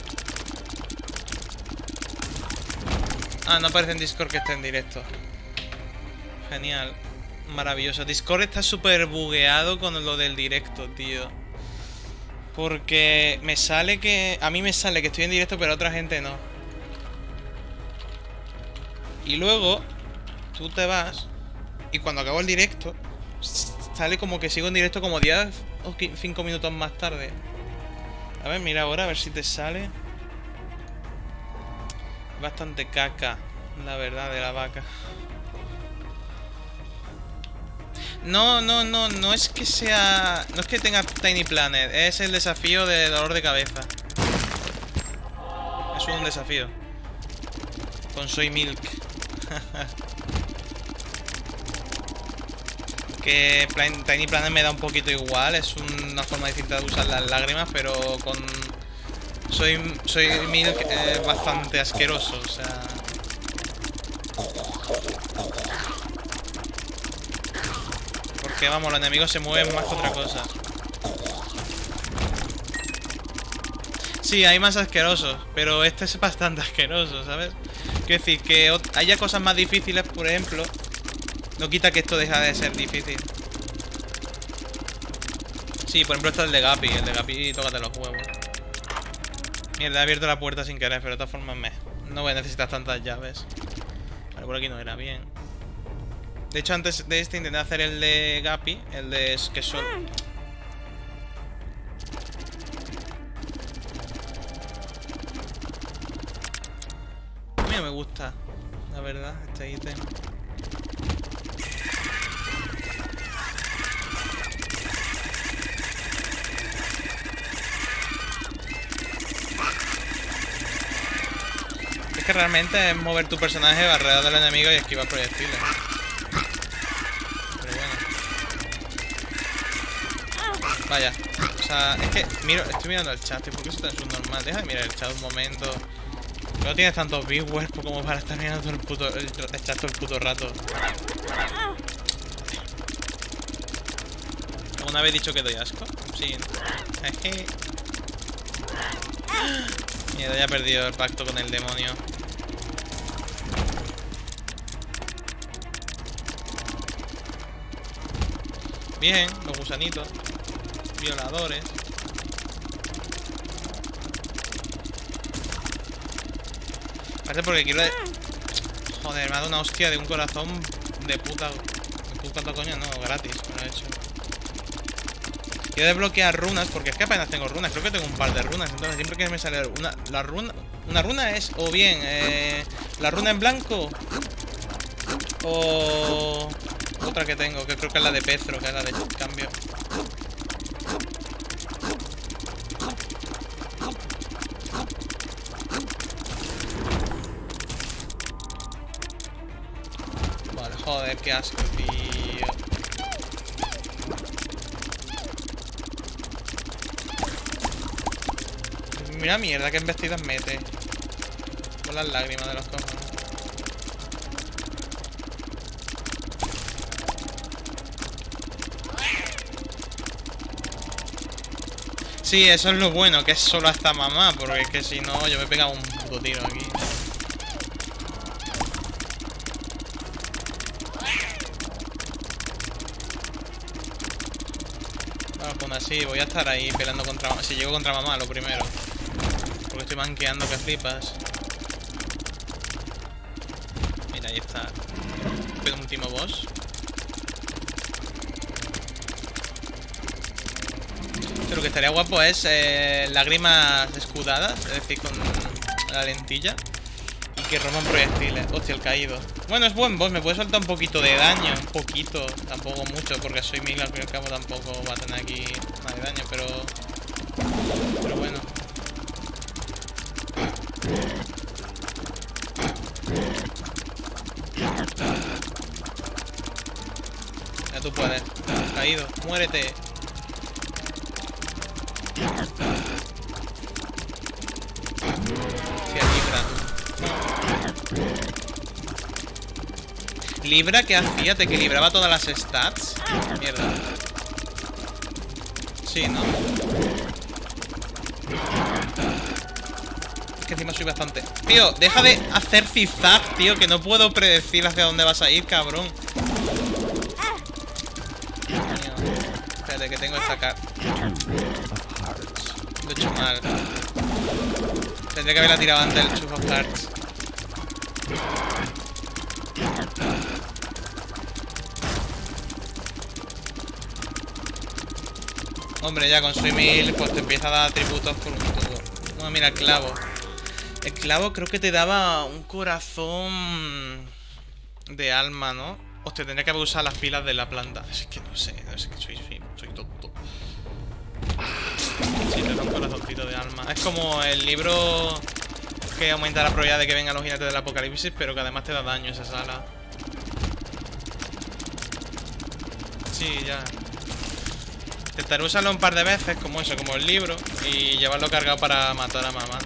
Ah, no aparece en Discord que esté en directo. Genial. Maravilloso. Discord está súper bugueado con lo del directo, tío. Porque me sale que... A mí me sale que estoy en directo, pero a otra gente no. Y luego, tú te vas y cuando acabo el directo, sale como que sigo en directo como diez o cinco minutos más tarde. A ver, mira ahora, a ver si te sale. Bastante caca, la verdad, de la vaca. No, no, no, no es que sea... No es que tenga Tiny Planet, es el desafío de dolor de cabeza. Es un desafío. Con Soy Milk. Que plan, Tiny Planet me da un poquito igual, es una forma distinta de usar las lágrimas, pero con Soy, soy Milk es bastante asqueroso, o sea... Porque vamos, los enemigos se mueven más que otra cosa. Sí, hay más asquerosos, pero este es bastante asqueroso, ¿sabes? Quiero decir, que haya cosas más difíciles, por ejemplo, no quita que esto deja de ser difícil. Sí, por ejemplo, esto es el de Gapi. El de Gapi, tócate los huevos. Mierda, he abierto la puerta sin querer, pero de todas formas me... No voy a necesitar tantas llaves. Vale, por aquí no era bien. De hecho, antes de este intenté hacer el de Guppy. El de que son... A mí no me gusta, la verdad, este ítem. Es que realmente es mover tu personaje alrededor del enemigo y esquivar proyectiles. Pero bueno. Vaya. O sea, es que miro, estoy mirando el chat, tío. ¿Por qué eso tan subnormal? Deja de mirar el chat un momento. No tienes tantos viewers como para estar mirando todo el puto el, el chat todo el puto rato. ¿Alguna vez he dicho que doy asco? Sí. Es que... Mierda, ya he perdido el pacto con el demonio. Bien, los gusanitos. Violadores. Parece porque quiero... De... Joder, me ha dado una hostia de un corazón de puta... De puta coña, no, gratis, me lo he hecho. Quiero desbloquear runas, porque es que apenas tengo runas. Creo que tengo un par de runas, entonces siempre que me sale una... La runa... Una runa es, o bien, eh, la runa en blanco, o... Otra que tengo, que creo que es la de Pezro, que es la de cambio. Vale, joder, qué asco, tío. Mira mierda, qué embestidas mete. Con las lágrimas de los cojones. Sí, eso es lo bueno, que es solo hasta mamá, porque es que si no yo me pegaba un puto tiro aquí. Vamos, pues así, voy a estar ahí peleando contra mamá. Si llego contra mamá, lo primero. Porque estoy manqueando que flipas. Mira, ahí está. Penúltimo boss. Lo que estaría guapo es eh, lágrimas escudadas, es decir, con la lentilla. Y que rompan proyectiles. Hostia, el caído. Bueno, es buen boss, me puede soltar un poquito de daño. Un poquito, tampoco mucho, porque soy mil, al fin y al cabo tampoco va a tener aquí nada de daño, pero... Pero bueno. Ya tú puedes. Caído, muérete. Libra, ¿qué hacía? ¿Te equilibraba todas las stats? Mierda. Sí, ¿no? Es que encima soy bastante... Tío, deja de hacer zigzag, tío, que no puedo predecir hacia dónde vas a ir, cabrón. Espérate, que tengo esta carta. Lo he hecho mal. Tendría que haberla tirado antes el Two of Hearts. Hombre, ya con Swimil pues te empieza a dar atributos por un tubo. No, mira, el clavo. El clavo creo que te daba un corazón de alma, ¿no? Hostia, tendría que haber usado las pilas de la planta. Es que no sé, no sé que soy, soy, soy tonto. Sí, te da un corazoncito de alma. Es como el libro que aumenta la probabilidad de que vengan los jinetes del apocalipsis, pero que además te da daño esa sala. Sí, ya. Intentaré usarlo un par de veces, como eso, como el libro, y llevarlo cargado para matar a mamá.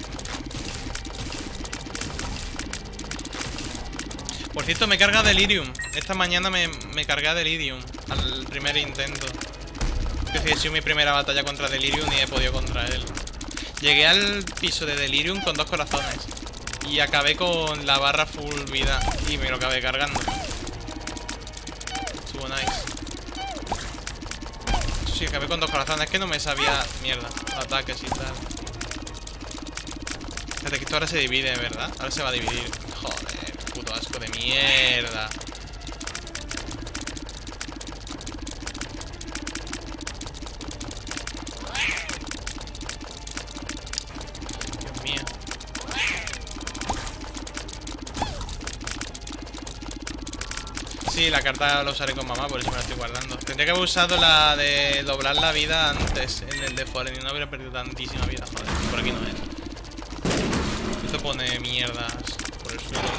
Por cierto, me carga Delirium. Esta mañana me, me cargué Delirium al primer intento. Es decir, ha sido mi primera batalla contra Delirium y he podido contra él. Llegué al piso de Delirium con dos corazones y acabé con la barra full vida y me lo acabé cargando. Estuvo nice. Sí, acabé con dos corazones, es que no me sabía... Mierda, ataques y tal. Fíjate que esto ahora se divide, ¿verdad? Ahora se va a dividir. Joder, puto puto asco de mierda. Dios mío. Sí, la carta la usaré con mamá, por eso me la estoy guardando. Tendría que haber usado la de doblar la vida antes en el de Fallen y no habría perdido tantísima vida. Joder, por aquí no es. Esto pone mierdas por el suelo.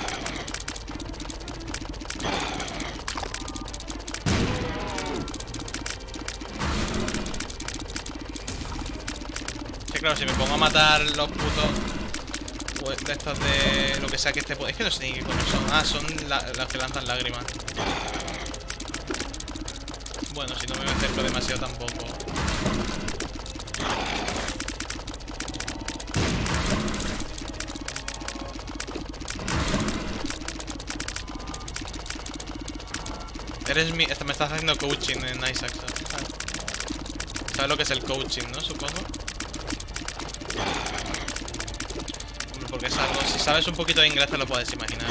Sí, claro, si me pongo a matar los putos pues de estos de lo que sea que esté... Es que no sé ni qué coño son. Ah, son la, las que lanzan lágrimas. Bueno, si no me acerco demasiado tampoco. Eres mi... Me estás haciendo coaching en Isaac, ¿sabes? ¿Sabes lo que es el coaching, no? Supongo. Porque es algo... Si sabes un poquito de inglés te lo puedes imaginar.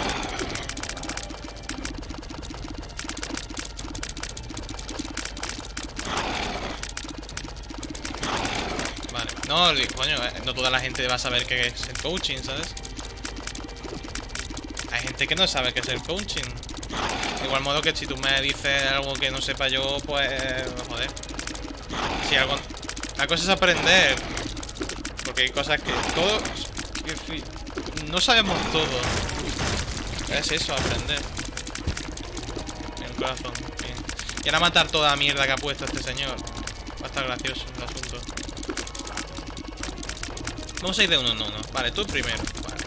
Vale. No, coño, no toda la gente va a saber qué es el coaching, ¿sabes? Hay gente que no sabe qué es el coaching. De igual modo que si tú me dices algo que no sepa yo, pues... Joder. Si algo... La cosa es aprender. Porque hay cosas que... Todo... No sabemos todo. Es eso, aprender. En el corazón. Bien. Y ahora matar toda la mierda que ha puesto este señor. Va a estar gracioso el asunto. Vamos a ir de uno en uno. Vale, tú primero. Vale.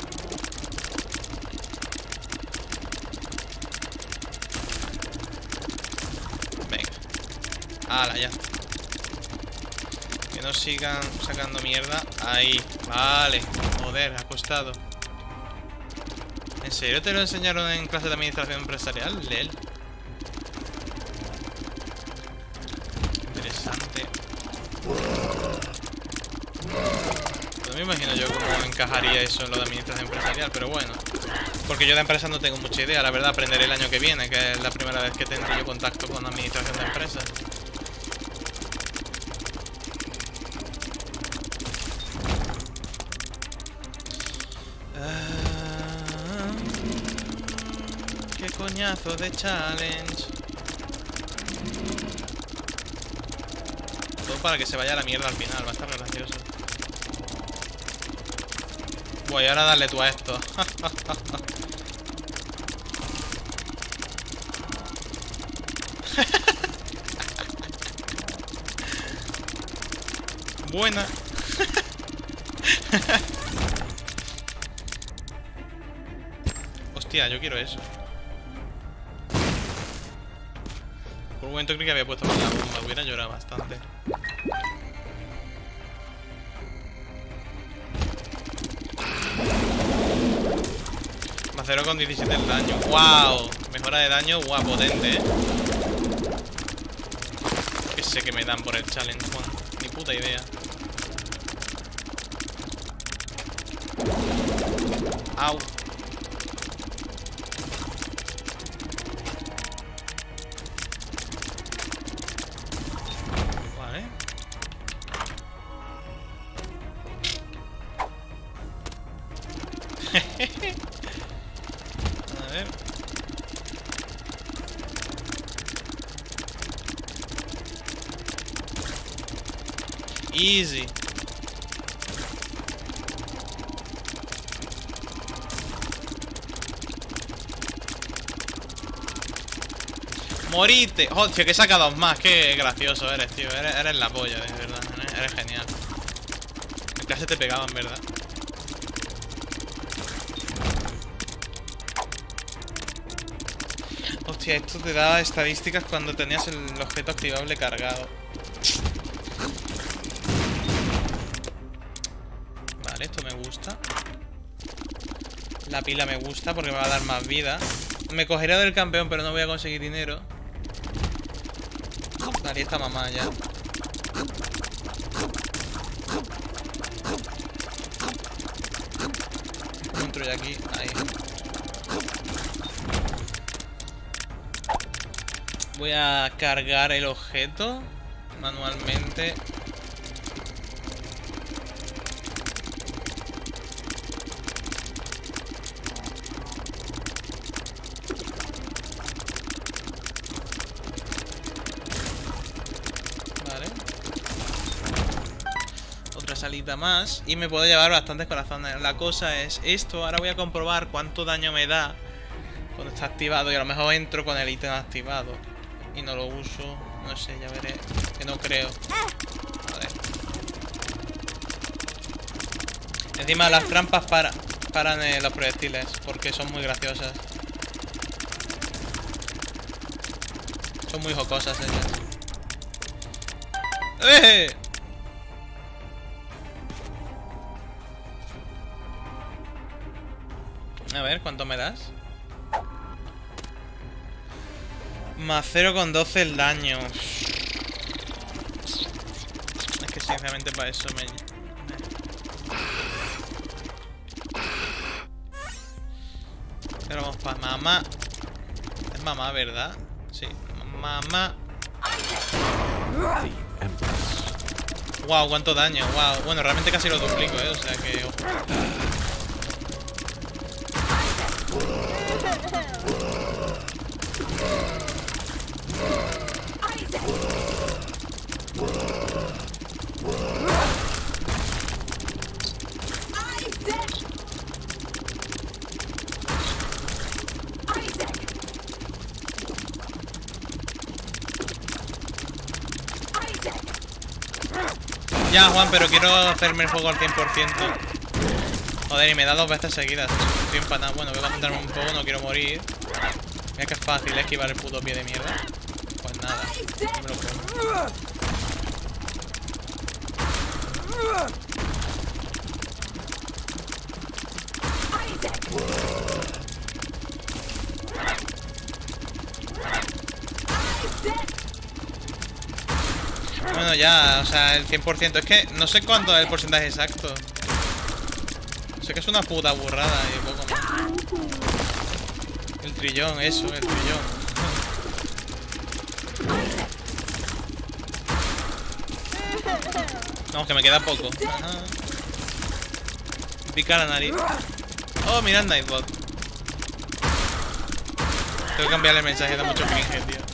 Venga. Hala, ya. Que no sigan sacando mierda. Ahí. Vale. Joder, ha costado. ¿En serio te lo enseñaron en clase de administración empresarial? Lel. Interesante. No me imagino yo cómo encajaría eso en lo de administración empresarial, pero bueno. Porque yo de empresas no tengo mucha idea, la verdad, aprenderé el año que viene, que es la primera vez que tendré yo contacto con administración de empresas. Qué coñazo de challenge. Todo para que se vaya a la mierda al final, va a estar gracioso. Voy ahora a darle tú a esto. Buena. Hostia, yo quiero eso. Por un momento creí que había puesto más la bomba. Hubiera llorado bastante. Más cero con diecisiete el daño. ¡Wow! Mejora de daño, guau, potente, ¿eh? Que sé que me dan por el challenge, Juan. Ni puta idea. Au. Vale. A ver. Easy. Morite. Hostia, que he sacado dos más. Qué gracioso eres, tío. Eres, eres la polla, de verdad. Eres genial. En clase te pegaban, ¿verdad? Hostia, esto te da estadísticas cuando tenías el objeto activable cargado. Vale, esto me gusta. La pila me gusta porque me va a dar más vida. Me cogería del campeón, pero no voy a conseguir dinero. Vale, esta mamá ya. Encuentro ya aquí. Ahí. Voy a cargar el objeto manualmente. Vale. Otra salita más. Y me puedo llevar bastantes corazones. La cosa es esto. Ahora voy a comprobar cuánto daño me da cuando está activado. Y a lo mejor entro con el ítem activado y no lo uso. No sé, ya veré. Que no creo. Vale. Encima las trampas para, paran eh, los proyectiles, porque son muy graciosas. Son muy jocosas ellas. ¡Eh! A ver, ¿cuánto me das? Más cero coma doce el daño. Es que sinceramente para eso me... me... Pero vamos para mamá. Es mamá, ¿verdad? Sí, mamá. Wow, cuánto daño, wow. Bueno, realmente casi lo duplico, ¿eh? O sea que... Ya, Juan, pero quiero hacerme el juego al cien por ciento. Joder, y me da dos veces seguidas. Estoy empanado. Bueno, voy a concentrarme un poco, no quiero morir. Mira que fácil esquivar el puto pie de mierda. Pues nada, no me lo pongo. Bueno, ya, o sea, el cien por ciento. Es que no sé cuánto es el porcentaje exacto. Sé que es una puta burrada y poco más. El trillón, eso, el trillón. Vamos, que me queda poco. Ajá. Pica la nariz. Oh, mira el Nightbot. Tengo que cambiarle el mensaje, da mucho cringe, tío.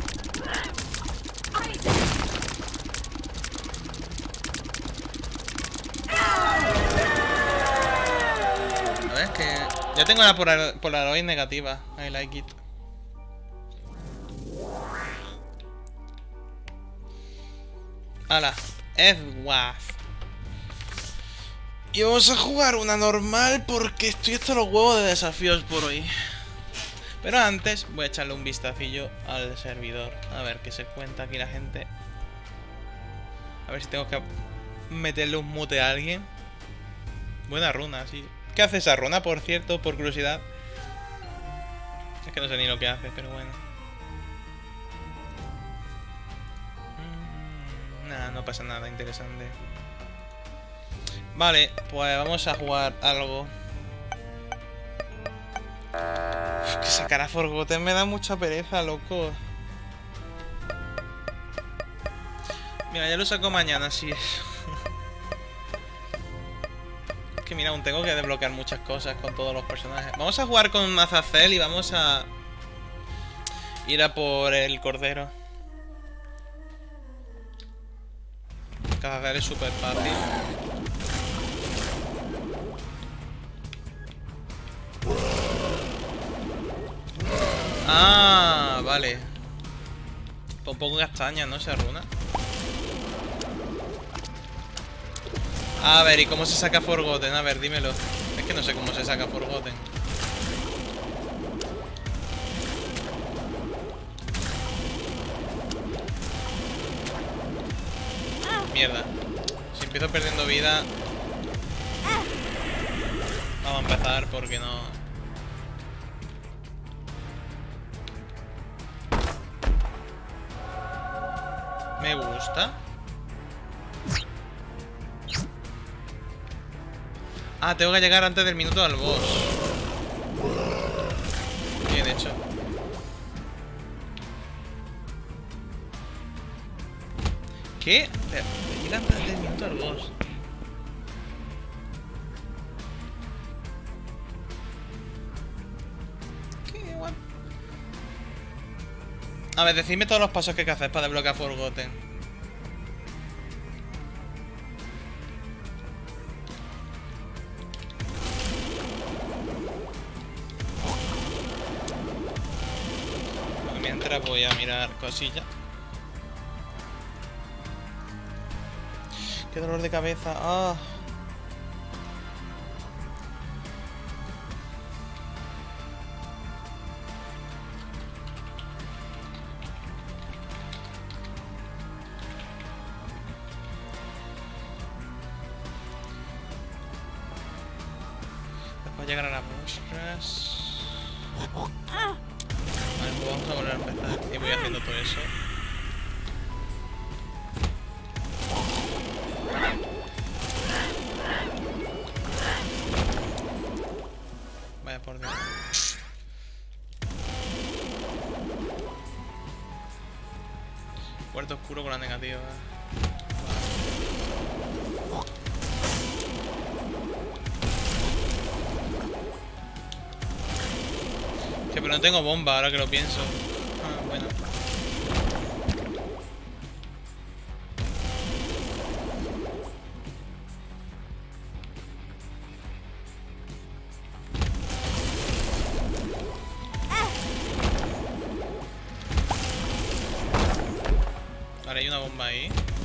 A ver, que... ya tengo la polar Polaroid negativa. I like it. Hala, Edward. Y vamos a jugar una normal porque estoy hasta los huevos de desafíos por hoy. Pero antes voy a echarle un vistacillo al servidor. A ver qué se cuenta aquí la gente. A ver si tengo que meterle un mute a alguien. Buena runa, sí. ¿Qué hace esa runa, por cierto? Por curiosidad. Es que no sé ni lo que hace, pero bueno. Mm, nada, no pasa nada interesante. Vale, pues vamos a jugar algo. Uf, que sacar a Forgotten me da mucha pereza, loco. Mira, ya lo saco mañana, sí. Es que mira, aún tengo que desbloquear muchas cosas con todos los personajes. Vamos a jugar con Azazel y vamos a ir a por el cordero. Azazel es súper fácil. Ah, vale. Un poco castaña, ¿no? Esa runa. A ver, ¿y cómo se saca Forgotten? A ver, dímelo. Es que no sé cómo se saca Forgotten. Mierda. Si empiezo perdiendo vida... Vamos a empezar porque no... Me gusta. Ah, tengo que llegar antes del minuto al boss. Bien hecho. ¿Qué? Le llegan tres minutos al boss. ¿Qué? What? A ver, decidme todos los pasos que hay que hacer para desbloquear Forgotten. Mientras voy a mirar cosillas. Qué dolor de cabeza. Ah. Después llegar a las muestras. Vale, pues vamos a volver a empezar. Y voy haciendo todo eso. Vaya por Dios. Cuarto oscuro con la negativa. Que pero no tengo bomba ahora que lo pienso. Ah, bueno. Vale, hay una bomba ahí.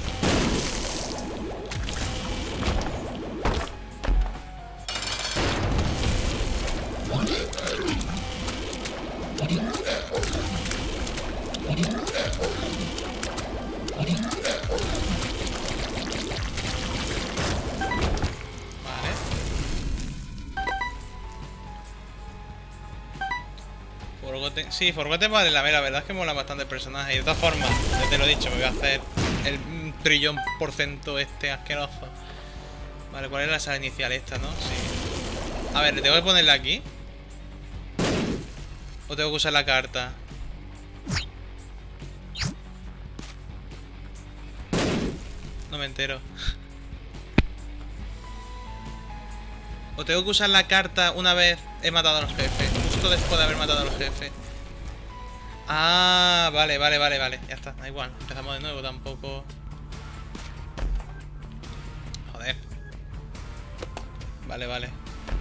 Forgotten. Sí, Forgotten vale la vera, la verdad es que mola bastante el personaje. Y de todas formas, ya te lo he dicho, me voy a hacer el trillón por ciento este asqueroso. Vale, ¿cuál es la sala inicial esta, no? Sí. A ver, ¿tengo que ponerla aquí? ¿O tengo que usar la carta? No me entero. ¿O tengo que usar la carta una vez he matado a los jefes? Justo después de haber matado a los jefes. Ah, vale, vale, vale, vale. Ya está, da igual. Empezamos de nuevo, tampoco... Joder. Vale, vale.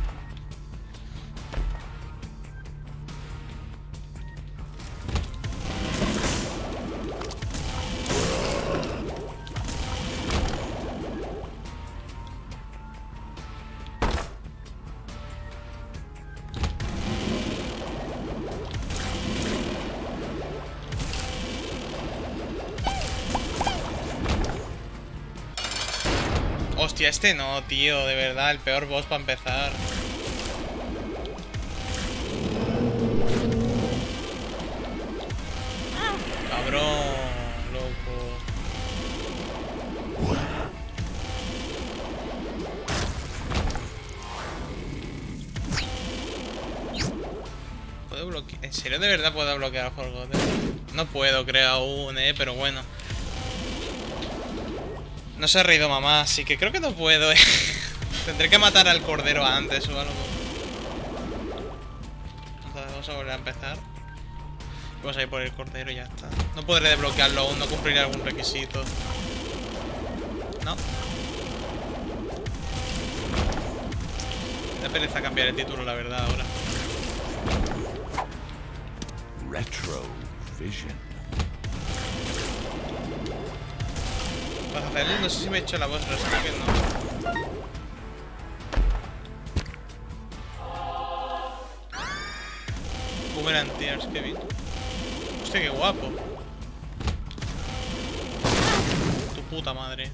Hostia, este no, tío, de verdad, el peor boss para empezar. Cabrón, loco. ¿Puedo bloquear? ¿En serio de verdad puedo bloquear a Forgotten? No puedo, creo aún, eh, pero bueno. No se ha reído mamá, así que creo que no puedo, eh. Tendré que matar al cordero antes o algo. Vamos a volver a empezar. Vamos a ir por el cordero y ya está. No podré desbloquearlo aún, no cumpliré algún requisito. No. Me da pereza cambiar el título, la verdad, ahora. Retro Vision. Para hacerlo, no sé si me he hecho la voz, pero creo que no. Boomerang Tears, qué bien. Hostia, qué guapo. Tu puta madre.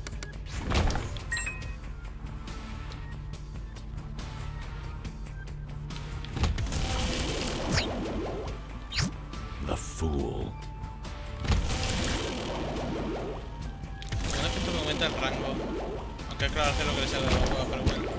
The Fool. Bueno, es que esto me aumenta el rango. Aunque claro, hacer lo que le salga de la hueva, pero bueno.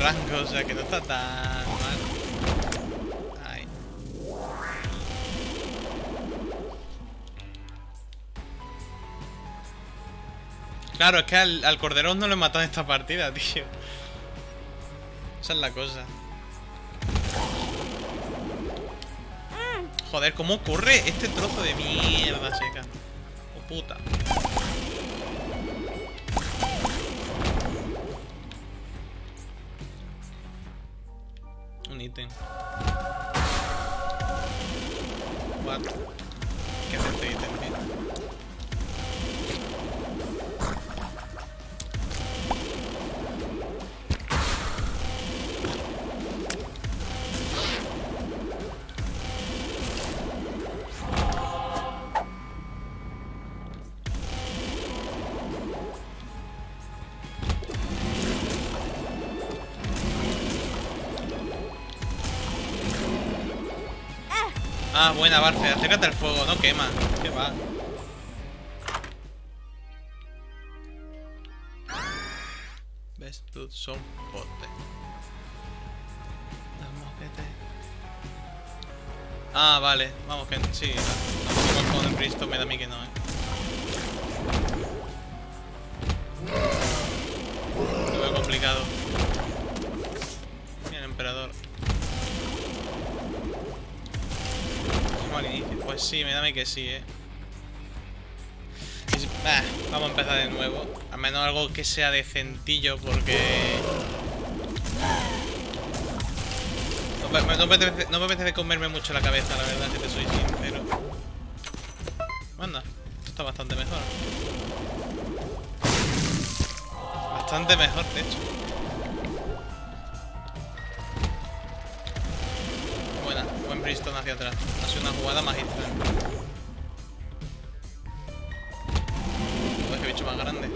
rango, o sea que no está tan mal. Ahí. Claro, es que al, al cordero no lo he matado en esta partida, tío. Esa es la cosa. Joder, ¿cómo ocurre este trozo de mierda seca? Oh, puta. Un ítem. What? ¿Qué hace este ítem, tío? Ah, buena, Barfe, acércate al fuego, no quema. ¿Qué va? Ves, tú son pote. Ah, vale, vamos, que sí. No, con el Cristo me da a mí que no, eh. Lo veo complicado. Mira, el emperador. Al inicio. Pues sí, me da a mí que sí, eh. Es, bah, vamos a empezar de nuevo. Al menos algo que sea decentillo, porque no me, no me apetece, no me apetece comerme mucho la cabeza, la verdad, si te soy sincero. Anda, esto está bastante mejor. Bastante mejor, de hecho. Buena, buen Briston hacia atrás. Ha sido una jugada magistral. Joder, qué bicho más grande.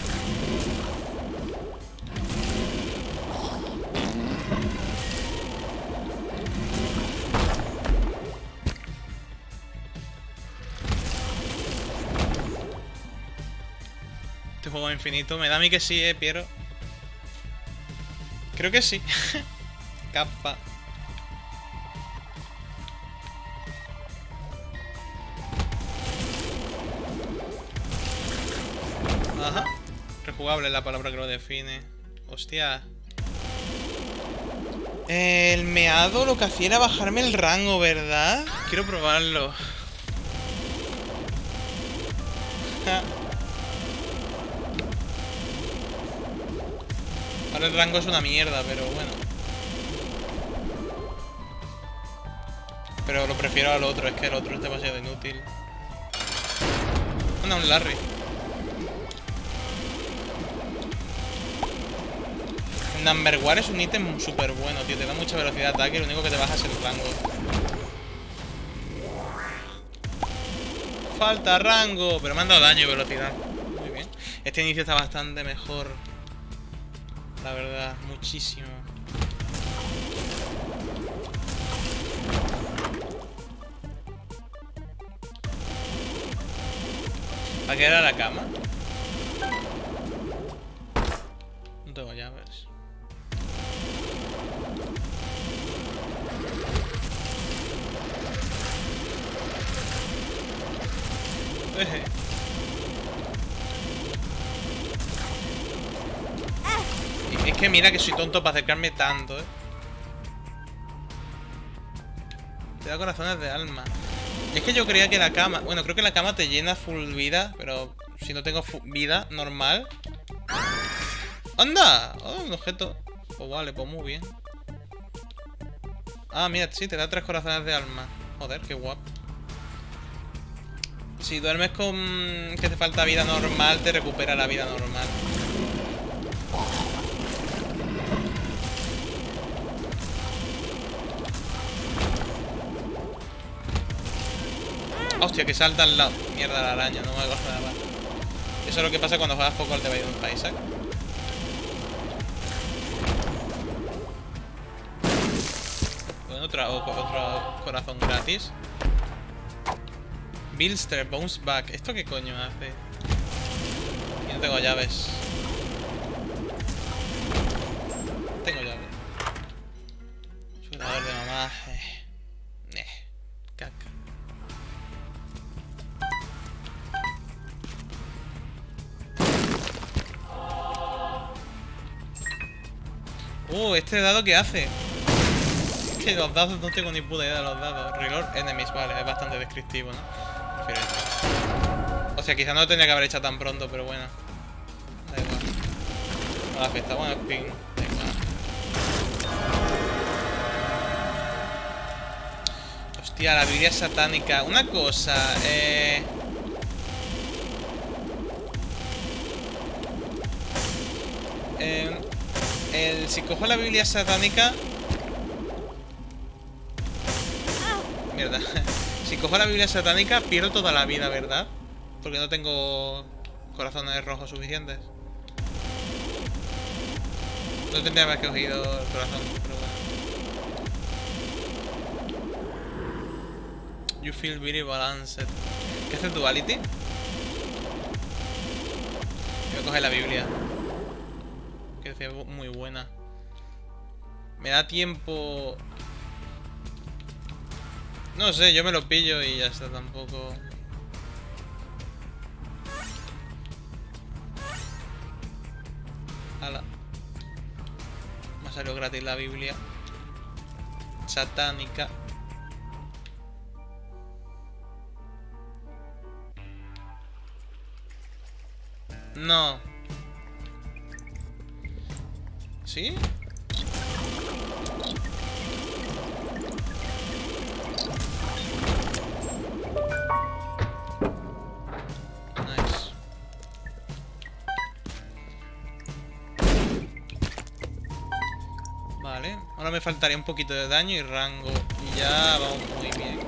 Este juego infinito. Me da a mí que sí, eh, Piero. Creo que sí. Capa. Ajá. Rejugable es la palabra que lo define. Hostia. El meado lo que hacía era bajarme el rango, ¿verdad? Quiero probarlo. Ahora el rango es una mierda, pero bueno. Pero lo prefiero al otro, es que el otro es demasiado inútil. Anda, un Larry. Number One es un ítem súper bueno, tío. Te da mucha velocidad de ataque, lo único que te baja es el rango. Falta rango, pero me han dado daño y velocidad. Muy bien. Este inicio está bastante mejor. La verdad, muchísimo. ¿Para qué era la cama? No tengo llaves. Eje. Es que mira que soy tonto para acercarme tanto, eh. Te da corazones de alma. Es que yo creía que la cama... Bueno, creo que la cama te llena full vida, pero si no tengo vida normal... ¡Anda! Oh, un objeto. Pues vale, pues muy bien. Ah, mira, sí, te da tres corazones de alma. Joder, qué guapo. Si duermes con que te falta vida normal, te recupera la vida normal. Hostia, que salta al lado. Mierda la araña, no me hago nada más. Eso es lo que pasa cuando juegas poco al The Binding of Isaac. Bueno, otro, otro corazón gratis. Bilster, Bounce Back. ¿Esto qué coño hace? Y no tengo llaves. tengo llave. Sujetador de mamá. Eh. Eh. Caca. Uh, ¿este dado qué hace? Es que los dados no tengo ni puta idea de los dados. Reload enemies, vale, es bastante descriptivo, ¿no? Prefiero esto. O sea, quizá no lo tendría que haber hecho tan pronto, pero bueno. Da igual. No le afecta, bueno, es ping. Da igual. Hostia, la Biblia satánica. Una cosa, eh... eh... El, si cojo la Biblia satánica... Mierda. Si cojo la Biblia satánica, pierdo toda la vida, ¿verdad? Porque no tengo corazones rojos suficientes. No tendría que haber cogido el corazón, pero bueno. You feel very balanced. ¿Qué hace el Duality? Voy a coger la Biblia. Que es muy buena. Me da tiempo... No sé, yo me lo pillo y ya está, tampoco... Hala. Me ha salido gratis la Biblia satánica. No. ¿Sí? Nice. Vale, ahora me faltaría un poquito de daño y rango. Y ya vamos muy bien.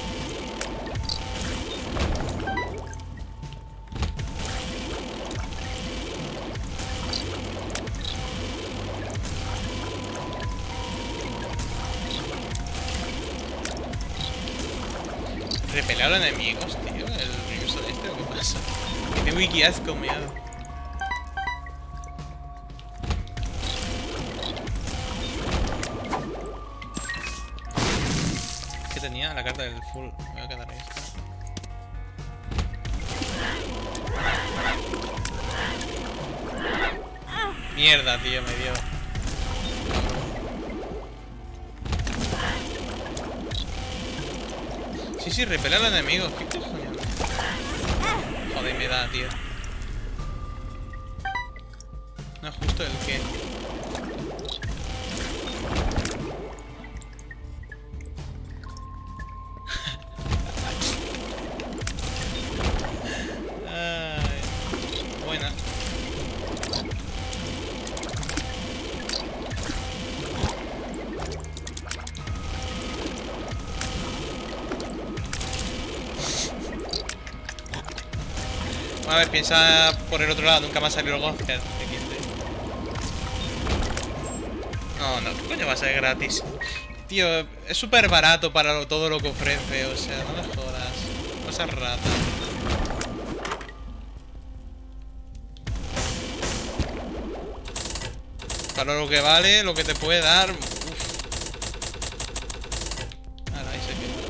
Repeler a los enemigos, tío. El recurso de este, ¿qué pasa? Tiene wiki asco, miedo. ¿Qué tenía? La carta del full. Me voy a quedar ahí. Mierda, tío, me dio. Sí, sí, repeler a los enemigos. ¿Qué cojones? Joder, me da, tío. No es justo el que... Ay, buena. A ver, piensa por el otro lado, nunca más salió el Ghosthead. No, no, ¿qué coño va a ser gratis? Tío, es súper barato para lo, todo lo que ofrece, o sea, no me jodas. No seas rata. Para lo que vale, lo que te puede dar... Uf. Ahora, ahí se queda.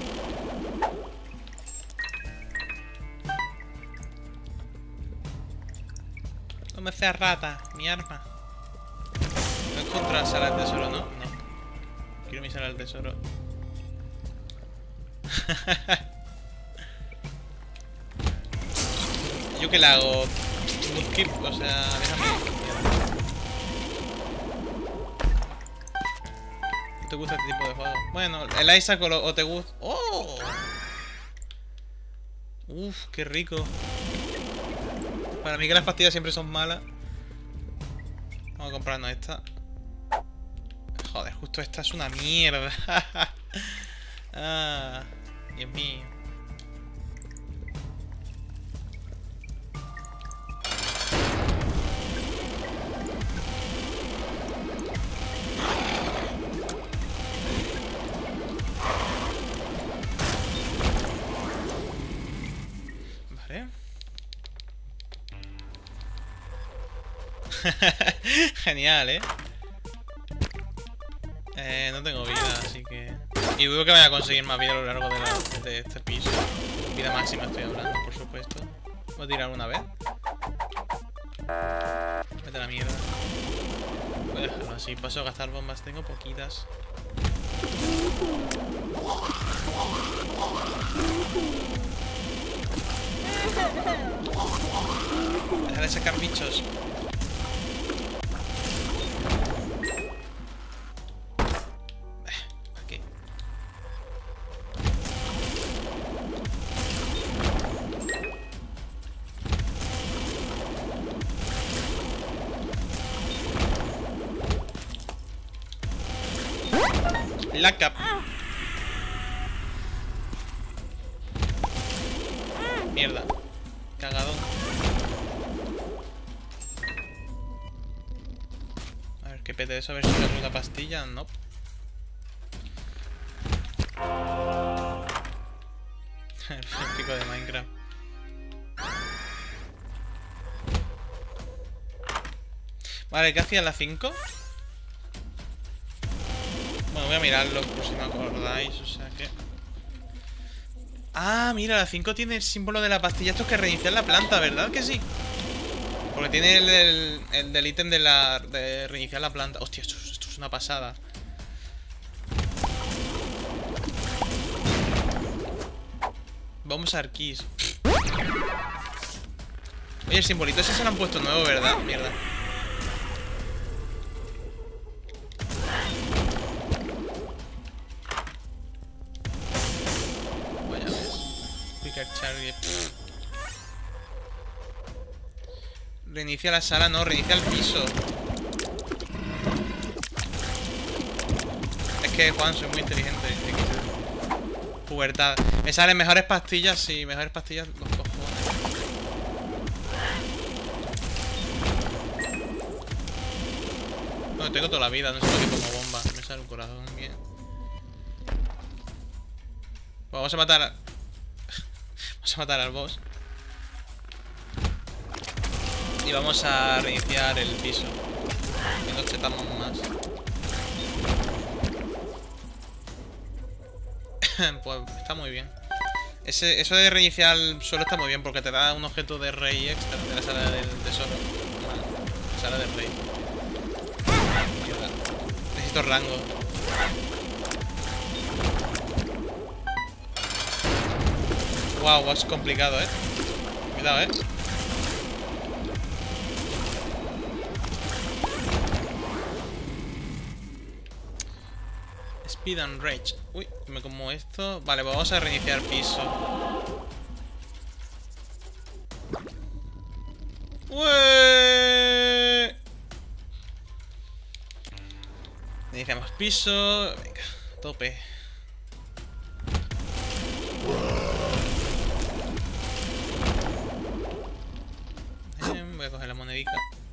No me seas rata, mi arma. No encuentro la sala del tesoro, ¿no? No. Quiero mi sala del tesoro. ¿Yo qué le hago? Skip, o sea, déjame. ¿No te gusta este tipo de juego? Bueno, el Isaac o, lo, o te gusta... ¡Oh! Uf, qué rico. Para mí que las pastillas siempre son malas. Vamos a comprarnos esta. Joder, justo esta es una mierda. Ah, Dios mío. Vale. Genial, ¿eh? Eh, no tengo vida, así que... Y dudo que vaya a conseguir más vida a lo largo de, la, de este piso. Vida máxima estoy hablando, por supuesto. Voy a tirar una vez. Vete a la mierda. Voy a dejarlo así. Paso a gastar bombas. Tengo poquitas. Deja de sacar bichos. Aquí. La cap. Mierda. Cagado. A ver, qué pete eso, a ver si tengo una pastilla. No. El pico de Minecraft. Vale, ¿qué hacía la cinco? Bueno, voy a mirarlo por si me acordáis, o sea que... Ah, mira, la cinco tiene el símbolo de la pastilla. Esto es que reiniciar la planta, ¿verdad que sí? Porque tiene el, el, el del ítem de, la, de reiniciar la planta. Hostia, esto, esto es una pasada. Vamos a Arquís. Oye, el simbolito ese se lo han puesto nuevo, ¿verdad? Mierda. Vaya ves. Picker Charlie. Pff. Reinicia la sala, no, reinicia el piso. Es que, Juan, soy muy inteligente. Pubertad. Me salen mejores pastillas, sí, mejores pastillas, los cojones. No, tengo toda la vida, no sé por qué pongo bomba. Me sale un corazón bien. Pues vamos a matar a... Vamos a matar al boss. Y vamos a reiniciar el piso. Que no chetamos más. Pues está muy bien. Ese, eso de reiniciar el suelo está muy bien porque te da un objeto de rey extra de la sala del tesoro. La sala del rey. Mierda. Necesito rango. Wow, es complicado, eh. Cuidado, eh. Speed and Rage. Uy, me como esto. Vale, pues vamos a reiniciar piso. ¡Ué! Iniciamos piso. Venga, tope. Eh, voy a coger la monedica.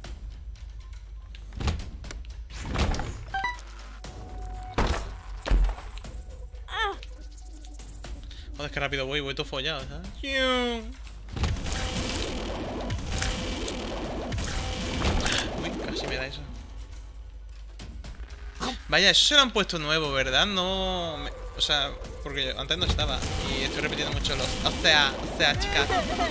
Joder, que rápido voy, voy todo follado, ¿sabes? Uy, casi me da eso. Vaya, eso se lo han puesto nuevo, ¿verdad? No... Me... O sea, porque antes no estaba. Y estoy repitiendo mucho los... O sea, o sea, chicas.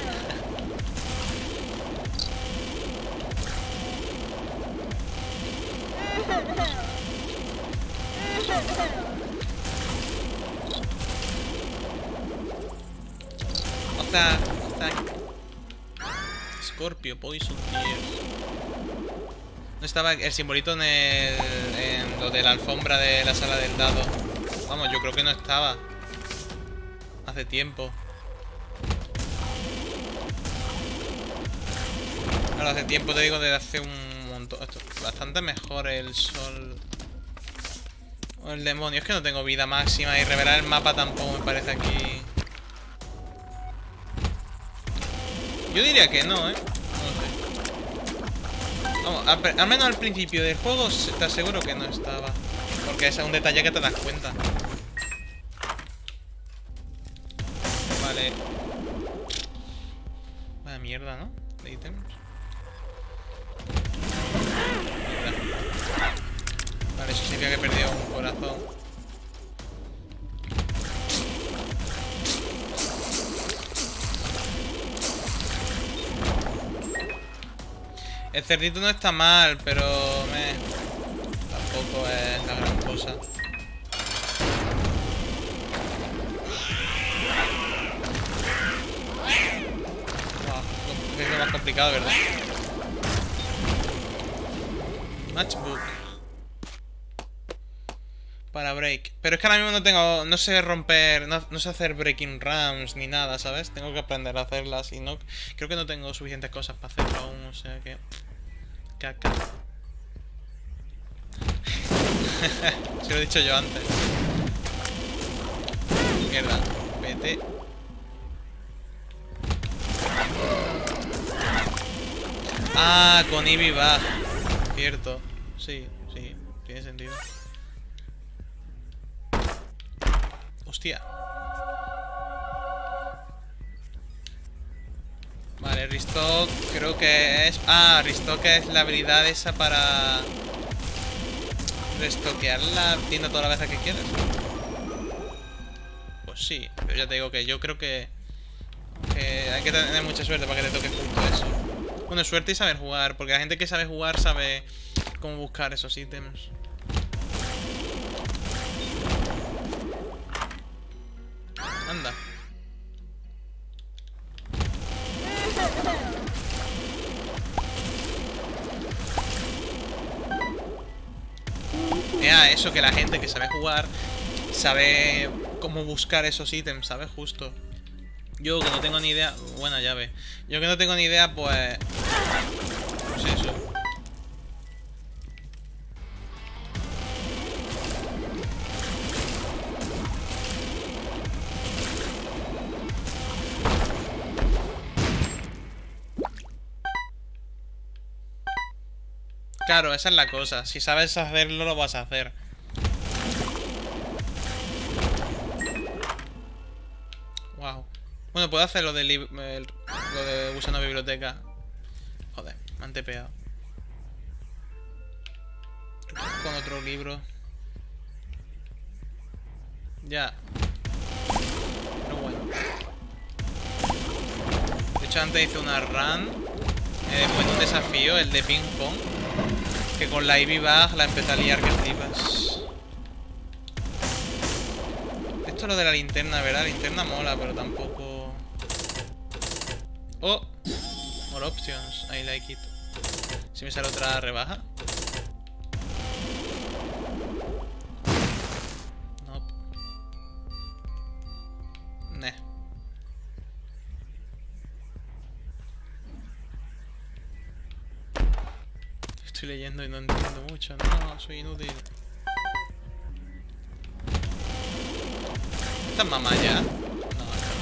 O sea, o sea... Scorpio, Poison Tears. No estaba el simbolito en, el, en lo de la alfombra de la sala del dado. Vamos, yo creo que no estaba. Hace tiempo. Claro, hace tiempo te digo, desde hace un montón. Esto, bastante mejor el sol. O el demonio. Es que no tengo vida máxima y revelar el mapa tampoco me parece aquí. Yo diría que no, ¿eh? Vamos, al, al menos al principio del juego te aseguro que no estaba. Porque es un detalle que te das cuenta. Vale. Vaya mierda, ¿no? De ítems. Mierda. Vale, eso significa que he perdido un corazón. El cerdito no está mal, pero me... tampoco es la gran cosa. Wow, es lo más complicado, ¿verdad? Matchbook. Para break. Pero es que ahora mismo no tengo... No sé romper... No, no sé hacer breaking rams ni nada, ¿sabes? Tengo que aprender a hacerlas y no... Creo que no tengo suficientes cosas para hacerlo aún, o sea que... Caca. Se lo he dicho yo antes. Mierda. Vete. Ah, con Eevee va. Cierto. Sí, sí. Tiene sentido. Hostia. Vale, Restock creo que es... Ah, Restock es la habilidad esa para... restoquear la tienda todas las veces que quieras. Pues sí, pero ya te digo que yo creo que... Que hay que tener mucha suerte para que te toque justo eso. Bueno, suerte y saber jugar, porque la gente que sabe jugar sabe cómo buscar esos ítems. Anda. Mira, eso, que la gente que sabe jugar sabe cómo buscar esos ítems, ¿sabes? Justo. Yo que no tengo ni idea... Buena llave. Yo que no tengo ni idea, pues... Pues eso. Claro, esa es la cosa. Si sabes hacerlo, lo vas a hacer. Wow. Bueno, puedo hacer lo de, li el, lo de gusano biblioteca. Joder, me han tepeado. Con otro libro. Ya. Pero bueno. De hecho, antes hice una run. Eh, después de un desafío, el de ping pong. Que con la Eevee Bug la empecé a liar que flipas. Esto es lo de la linterna, ¿verdad? La linterna mola, pero tampoco... Oh, more options, I like it. Si me sale otra rebaja. Nope. Nah. Estoy leyendo y no entiendo mucho. No, soy inútil. ¿Esta es mamá ya? No, esta no es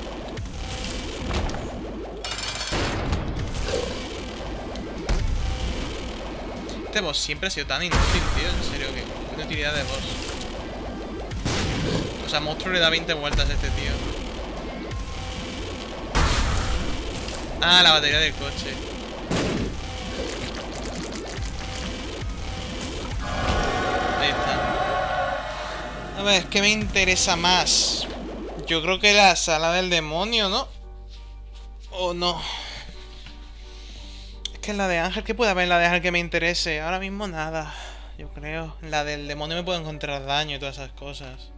mamá. Este boss siempre ha sido tan inútil, tío. En serio, que qué utilidad de boss. O sea, monstruo le da veinte vueltas a este tío. Ah, la batería del coche. Ahí está. A ver, ¿qué me interesa más? Yo creo que la sala del demonio, ¿no? ¿O no? Es que la de Ángel, ¿qué puede haber en la de Ángel que me interese? Ahora mismo nada, yo creo. En la del demonio me puedo encontrar daño y todas esas cosas.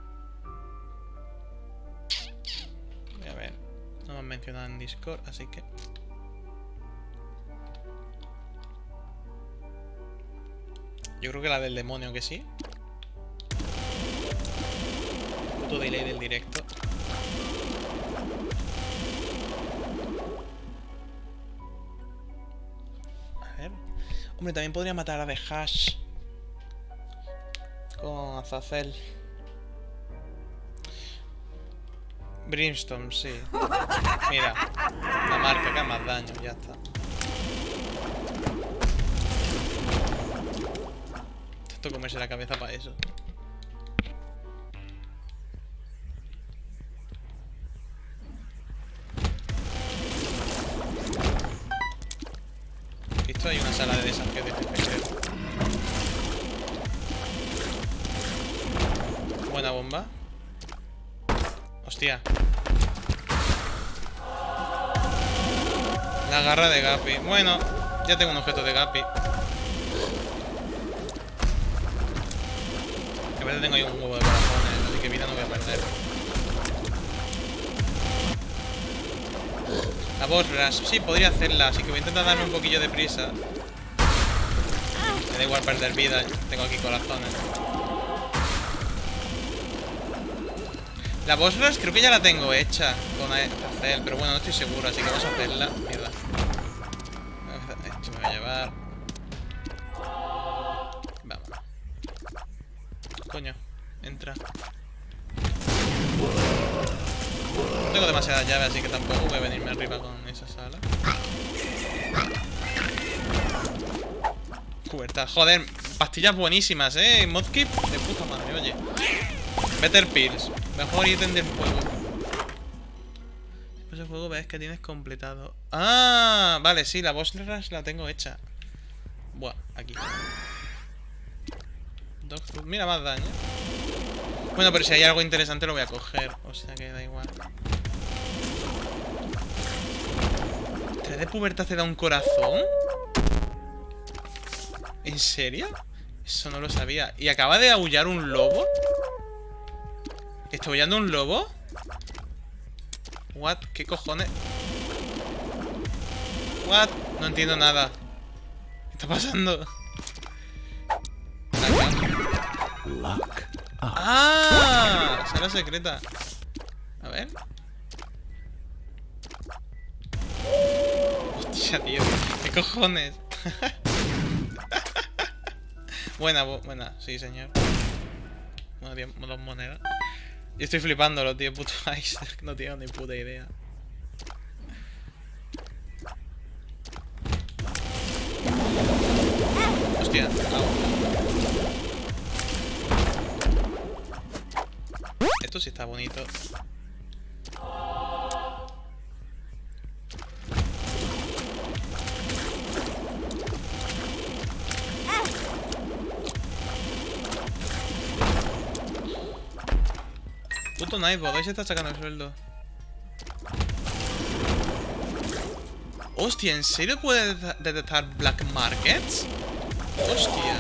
Voy a ver. No me han mencionado en Discord, así que... Yo creo que la del demonio que sí. Puto delay del directo. A ver. Hombre, también podría matar a The Hash. Con Azazel. Brimstone, sí. Mira. La marca que más daño, ya está. Esto comerse la cabeza para eso. Esto hay una sala de desafío de jefe, creo. bomba. Hostia. La garra de Guppy. Bueno, ya tengo un objeto de Guppy. A veces tengo ahí un huevo de corazones, así que vida no voy a perder. La boss rush. Sí, podría hacerla, así que voy a intentar darme un poquillo de prisa. Me da igual perder vida, tengo aquí corazones. La boss rush creo que ya la tengo hecha con hacer, pero bueno, no estoy seguro, así que vamos a hacerla. Mierda. Esto me va a llevar. Vamos. Coño, entra. No tengo demasiadas llaves, así que tampoco voy a venirme arriba con esa sala. Cubierta. Joder, pastillas buenísimas, eh. Modkip de puta madre, oye. Better Pills. Mejor ítem del juego. Después del juego ves que tienes completado. Ah, vale, sí, la boss rush la tengo hecha. Buah, aquí. Dog food. Mira, más daño. Bueno, pero si hay algo interesante lo voy a coger. O sea que da igual. ¿tres de pubertad te da un corazón? ¿En serio? Eso no lo sabía. ¿Y acaba de aullar un lobo? ¿Está aullando un lobo? What? ¿Qué cojones? What? No entiendo nada. ¿Qué está pasando? Luck. ¡Ah! Sala secreta. A ver. Hostia, tío. ¿Qué cojones? Buena, buena. Sí, señor. Bueno, tío, dos monedas. Yo estoy flipándolo, tío. Puto Ice. No tengo ni puta idea. Hostia. Au. Esto sí está bonito. Puto Nightbot, ahí se está sacando el sueldo. Hostia, ¿en serio puede detectar black markets? Hostia.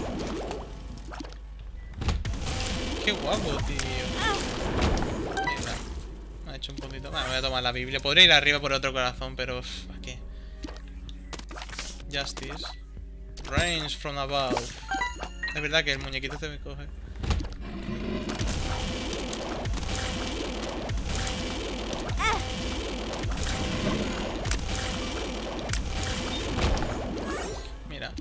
Qué guapo, tío. Mira, me ha hecho un poquito. Bueno, voy a tomar la Biblia. Podría ir arriba por otro corazón, pero ¿para qué? Justice. Rains from above. Es verdad que el muñequito se me coge. Mira.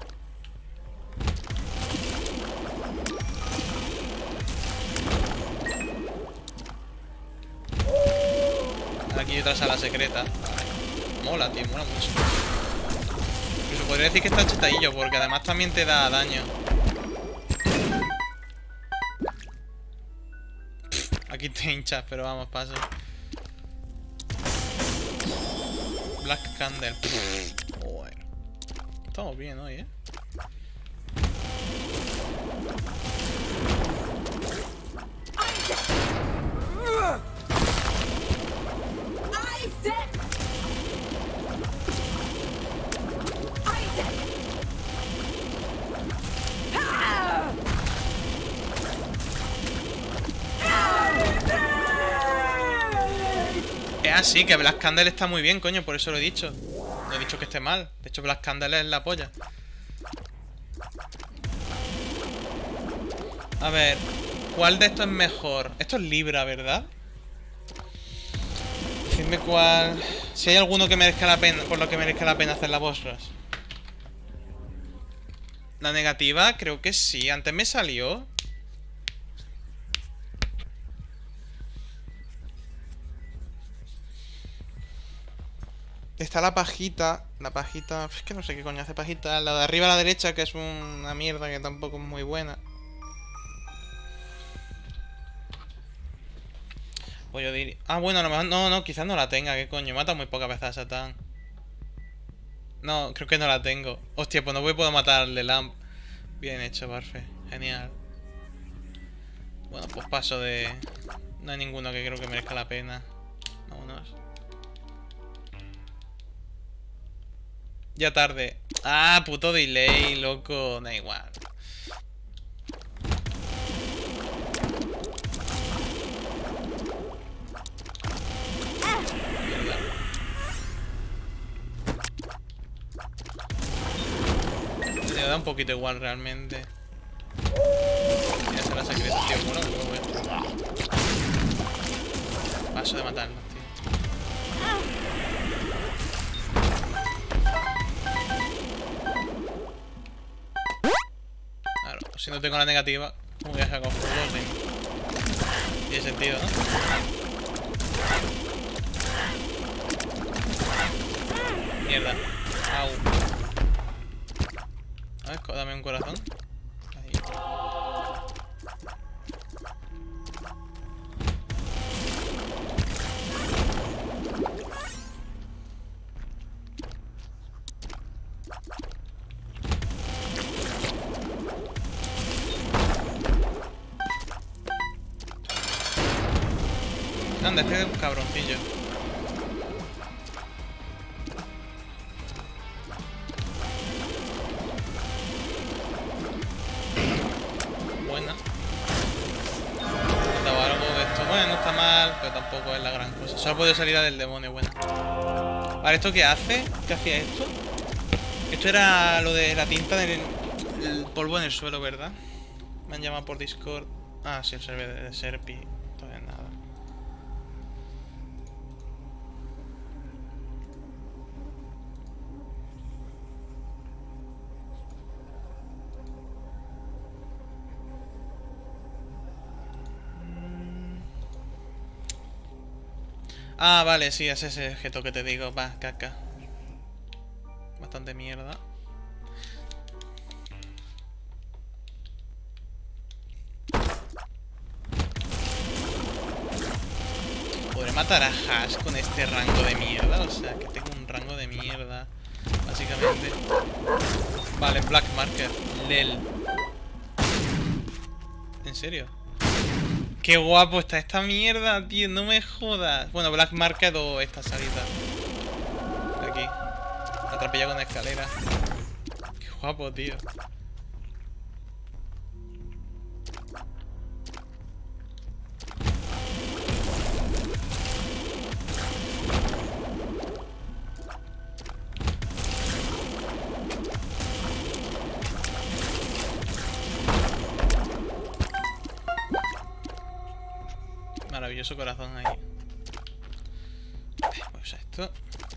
Aquí hay otra sala secreta. Mola, tío, mola mucho. Incluso podría decir que está chetadillo, porque además también te da daño. Pff, aquí te hinchas, pero vamos, paso. Black Candle. Pff, bueno. Estamos bien hoy, ¿eh? Es así, que Black Candle está muy bien, coño, por eso lo he dicho. No he dicho que esté mal. De hecho, Black Candle es la polla. A ver, ¿cuál de estos es mejor? Esto es Libra, ¿verdad? Decidme cuál... Si hay alguno que merezca la pena, por lo que merezca la pena hacer la boss rush. La negativa, creo que sí. Antes me salió. Está la pajita. La pajita... Es que no sé qué coño hace pajita. La de arriba a la derecha, que es una mierda que tampoco es muy buena. Pues yo diría... Ah, bueno, a lo mejor... No, no, quizás no la tenga. ¿Qué coño? Mata muy pocas veces a Satán. No, creo que no la tengo. Hostia, pues no voy a poder matarle Lamp. Bien hecho, Barfe. Genial. Bueno, pues paso de... No hay ninguno que creo que merezca la pena. Vámonos. Ya tarde. Ah, puto delay, loco. Da igual. Mierda. Me da un poquito igual realmente. Voy a hacer la secreta, tío. Bueno, luego voy a... Paso de matarnos, tío. Claro, si no tengo la negativa, ¿cómo voy a sacar full loading? Tiene sentido, ¿no? Mierda. Au. A ver, dame un corazón. Ahí. Anda, este es un cabroncillo. Buena. Estaba algo de esto. Bueno, no está mal, pero tampoco es la gran cosa. Solo puede salir del demonio, buena. Vale, ¿esto qué hace? ¿Qué hacía esto? Esto era lo de la tinta del el polvo en el suelo, ¿verdad? Me han llamado por Discord. Ah, sí, el server de Serpi. Todavía nada. Ah, vale, sí, es ese objeto que te digo. Va, caca. Bastante mierda. ¿Podré matar a Hash con este rango de mierda? O sea, que tengo un rango de mierda, básicamente. Vale, Black Marker. Lel. ¿En serio? Qué guapo está esta mierda, tío. No me jodas. Bueno, Black Market o esta salida. Aquí. Atropella con escalera. Qué guapo, tío. Maravilloso corazón ahí. Pues esto.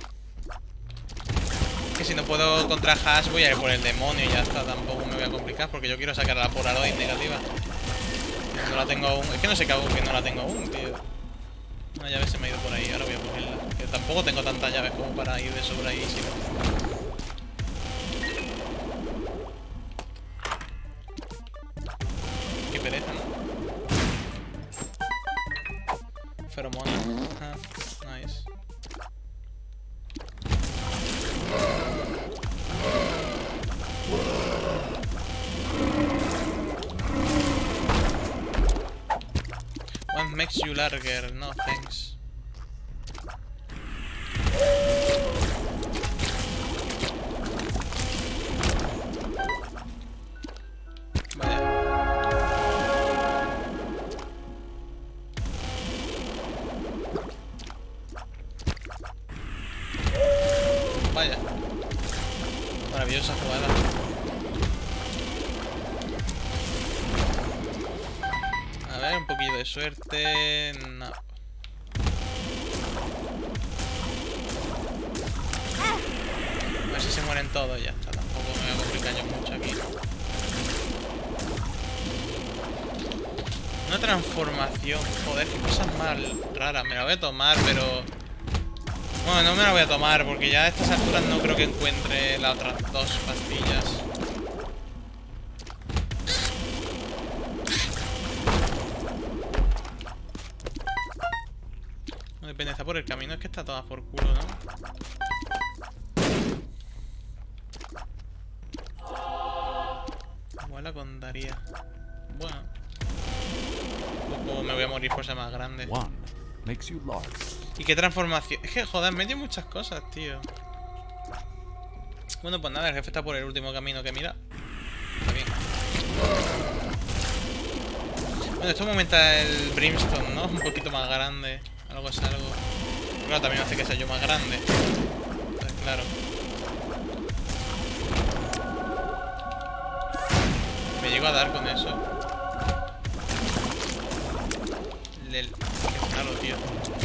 Que si no puedo contra Hash voy a ir por el demonio y ya está. Tampoco me voy a complicar porque yo quiero sacar la Polaroid negativa. No la tengo aún. Es que no sé qué hago que no la tengo aún, tío. Una llave se me ha ido por ahí. Ahora voy a cogerla. Que tampoco tengo tantas llaves como para ir de sobre ahí. Sino... Qué pereza, ¿no? Feromonas. Ah, nice. One makes you larger. No, thanks. Vaya. Maravillosa jugada. A ver, un poquillo de suerte. No. A ver si se mueren todos y ya está. Tampoco me voy a complicar yo mucho aquí. Una transformación. Joder, qué cosas más raras. Me la voy a tomar, pero... Bueno, no me la voy a tomar porque ya a estas alturas no creo que encuentre las otras dos pastillas. No depende, está por el camino, es que está toda por culo, ¿no? Igual la contaría. Bueno. O me voy a morir por ser más grande. One makes you large. ¿Y qué transformación? Es que, joder, me dio muchas cosas, tío. Bueno, pues nada, el jefe está por el último camino que mira. Está bien. Bueno, esto me aumenta el Brimstone, ¿no? Un poquito más grande. Algo es algo. Pero claro, también hace que sea yo más grande. Entonces, claro. Me llego a dar con eso. Lel. Qué malo, tío.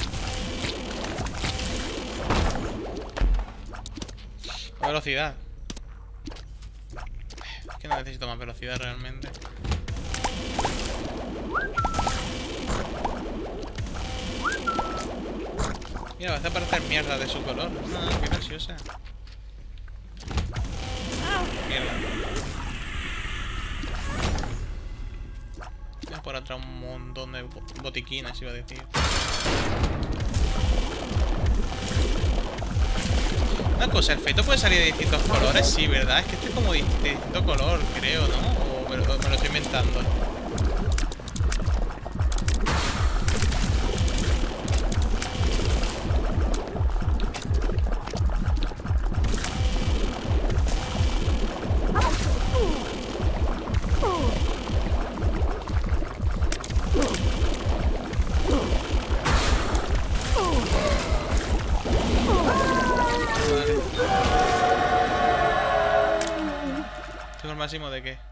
Velocidad. Es que no necesito más velocidad realmente. Mira, va a parecer mierda de su color. Ah, qué graciosa. Mierda. Mira por atrás un montón de botiquines, iba a decir. Una cosa, el feto puede salir de distintos colores, sí, ¿verdad? Es que este es como de distinto color, creo, ¿no? O me lo, me lo estoy inventando. ¿Máximo de qué?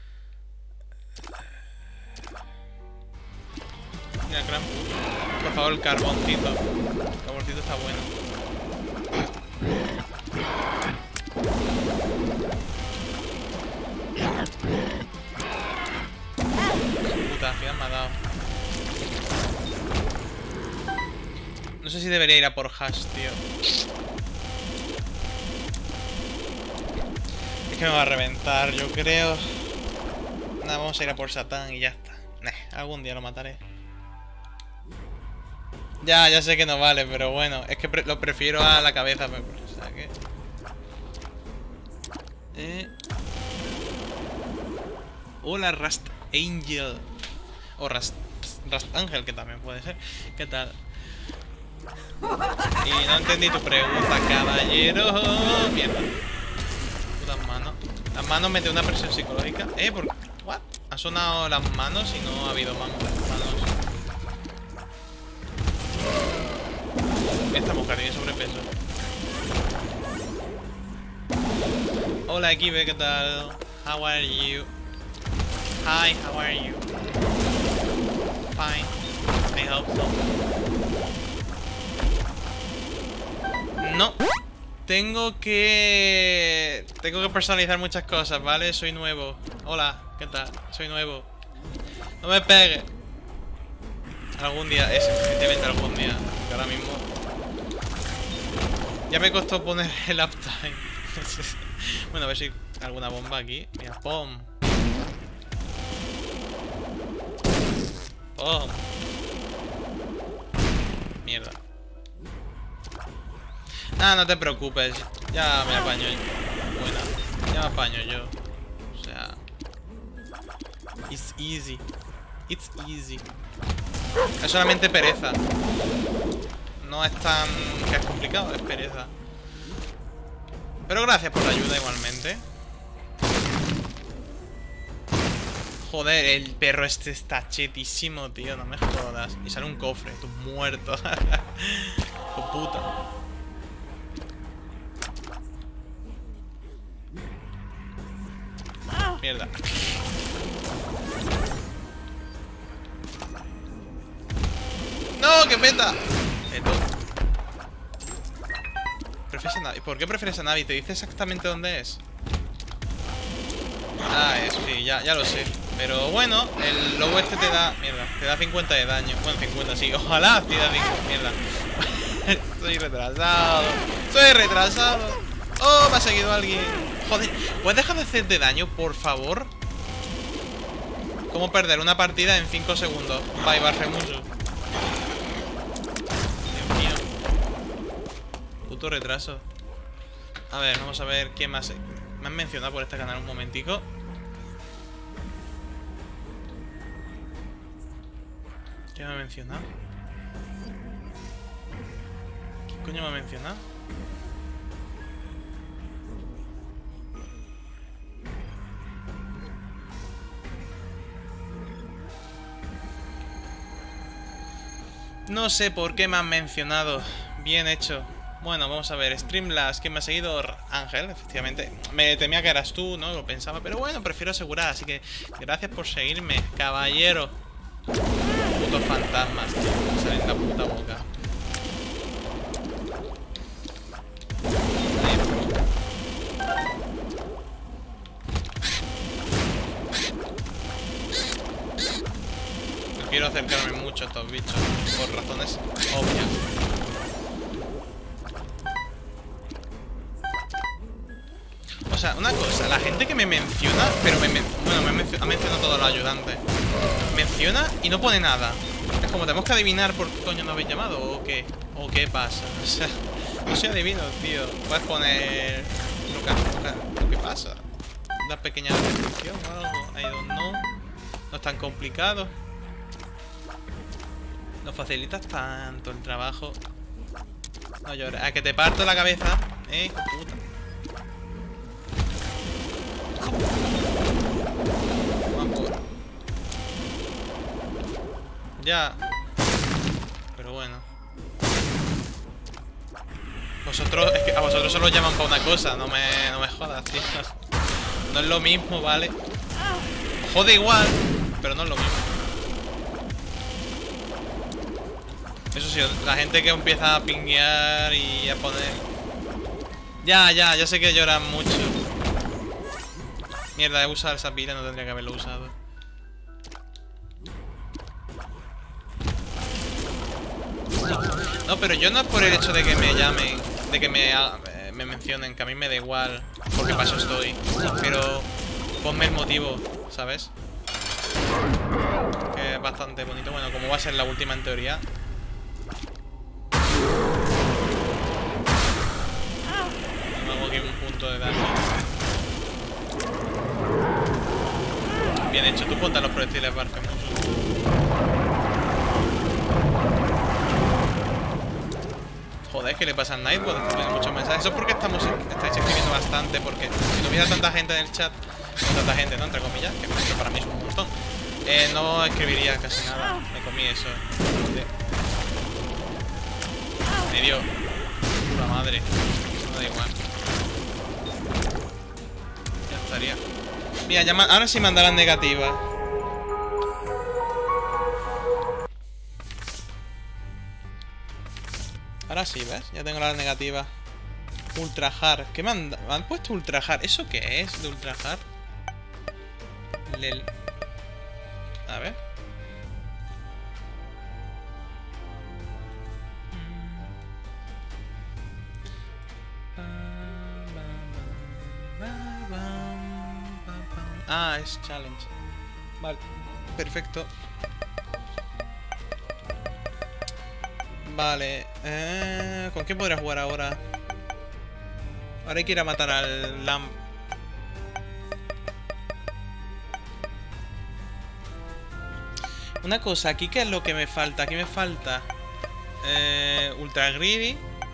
Mira, Krampus. Por favor, el carboncito. El carboncito está bueno. Puta, al final me ha dado. No sé si debería ir a por Hash, tío. Que me va a reventar, yo creo. Nada, vamos a ir a por Satán y ya está. Nah, algún día lo mataré. Ya, ya sé que no vale, pero bueno. Es que pre lo prefiero a la cabeza. O sea que... Eh... Hola, Rust Angel. O Rust, Rust Ángel, que también puede ser. ¿Qué tal? Y no entendí tu pregunta, caballero. Mierda. Las manos. Las manos mete una presión psicológica. Eh, ¿por qué? ¿What? Ha sonado las manos y no ha habido manos. manos. Esta mujer tiene sobrepeso. Hola, Kibe, ¿qué tal? How are you? Hi, how are you? Fine. I hope so. No. Tengo que... Tengo que personalizar muchas cosas, ¿vale? Soy nuevo. Hola, ¿qué tal? Soy nuevo. No me pegue. Algún día, es efectivamente algún día. Porque ahora mismo... Ya me costó poner el uptime. Bueno, a ver si hay alguna bomba aquí. Mira, pom. Pom. Mierda. Ah, no te preocupes, ya me apaño yo. Buena, ya me apaño yo. O sea... It's easy. It's easy. Es solamente pereza. No es tan... que es complicado, es pereza. Pero gracias por la ayuda igualmente. Joder, el perro este está chetísimo, tío, no me jodas. Y sale un cofre, tú muerto. Hijo puta. Mierda. ¡No! ¡Que meta! Esto. ¿Prefieres a Navi? ¿Por qué prefieres a Navi? ¿Te dice exactamente dónde es? Ah, es, sí, ya, ya lo sé. Pero bueno, el lobo este te da... Mierda, te da cincuenta de daño. Bueno, cincuenta, sí. Ojalá te da cincuenta. Mierda. Soy retrasado. Soy retrasado. Oh, me ha seguido alguien. Joder, ¿puedes dejar de hacerte daño, por favor? ¿Cómo perder una partida en cinco segundos? Bye, barre mucho. Dios mío. Puto retraso. A ver, vamos a ver qué más... Me han mencionado por este canal un momentico. ¿Qué me ha mencionado? ¿Qué coño me ha mencionado? No sé por qué me han mencionado. Bien hecho. Bueno, vamos a ver. Streamlabs, ¿quién me ha seguido? Ángel, efectivamente. Me temía que eras tú, ¿no? Lo pensaba. Pero bueno, prefiero asegurar. Así que gracias por seguirme, caballero. Putos fantasmas, tío. Me salen la puta boca. No quiero acercarme mucho a estos bichos. Por razones obvias. O sea, una cosa, la gente que me menciona, pero me, bueno, me mencio, ha mencionado todos los ayudantes. Menciona y no pone nada. Es como, tenemos que adivinar por qué coño no habéis llamado o qué. O qué pasa. O sea, no soy adivino, tío. Puedes poner Lucas, Lucas, ¿qué pasa? Una pequeña descripción o algo. I don't know. No es tan complicado. No facilitas tanto el trabajo. No llores. A que te parto la cabeza. Eh, hijo puta. Vamos. Ya. Pero bueno. Vosotros, es que a vosotros solo os llaman para una cosa. No me, no me jodas, tío. No es lo mismo, ¿vale? Jode igual, pero no es lo mismo. Eso sí, la gente que empieza a pinguear y a poner... Ya, ya, ya sé que lloran mucho. Mierda, he usado esa pila, no tendría que haberlo usado. No, pero yo no es por el hecho de que me llamen, de que me, me mencionen, que a mí me da igual, porque para eso estoy. Pero ponme el motivo, ¿sabes? Que es bastante bonito. Bueno, como va a ser la última en teoría. Me hago aquí un punto de daño. Bien hecho, tú ponte los proyectiles Barfemus. Joder, ¿qué le pasa al Nightbot? Tiene muchos mensajes. Eso es porque estamos, estáis escribiendo bastante. Porque si no hubiera tanta gente en el chat, no tanta gente, ¿no? Entre comillas, que para mí es un montón. Eh, no escribiría casi nada. Me comí eso. Me dio. Puta madre. No da igual. Ya estaría. Mira, ya ahora sí mandarán negativa. Ahora sí, ¿ves? Ya tengo la negativa. Ultra hard. ¿Qué me han, me han puesto ultra hard? ¿Eso qué es de ultra hard? Lel. A ver. Ah, es challenge. Vale, perfecto. Vale, eh, ¿con qué podría jugar ahora? Ahora hay que ir a matar al Lamb. Una cosa, ¿aquí qué es lo que me falta? Aquí me falta eh, Ultra Greedy.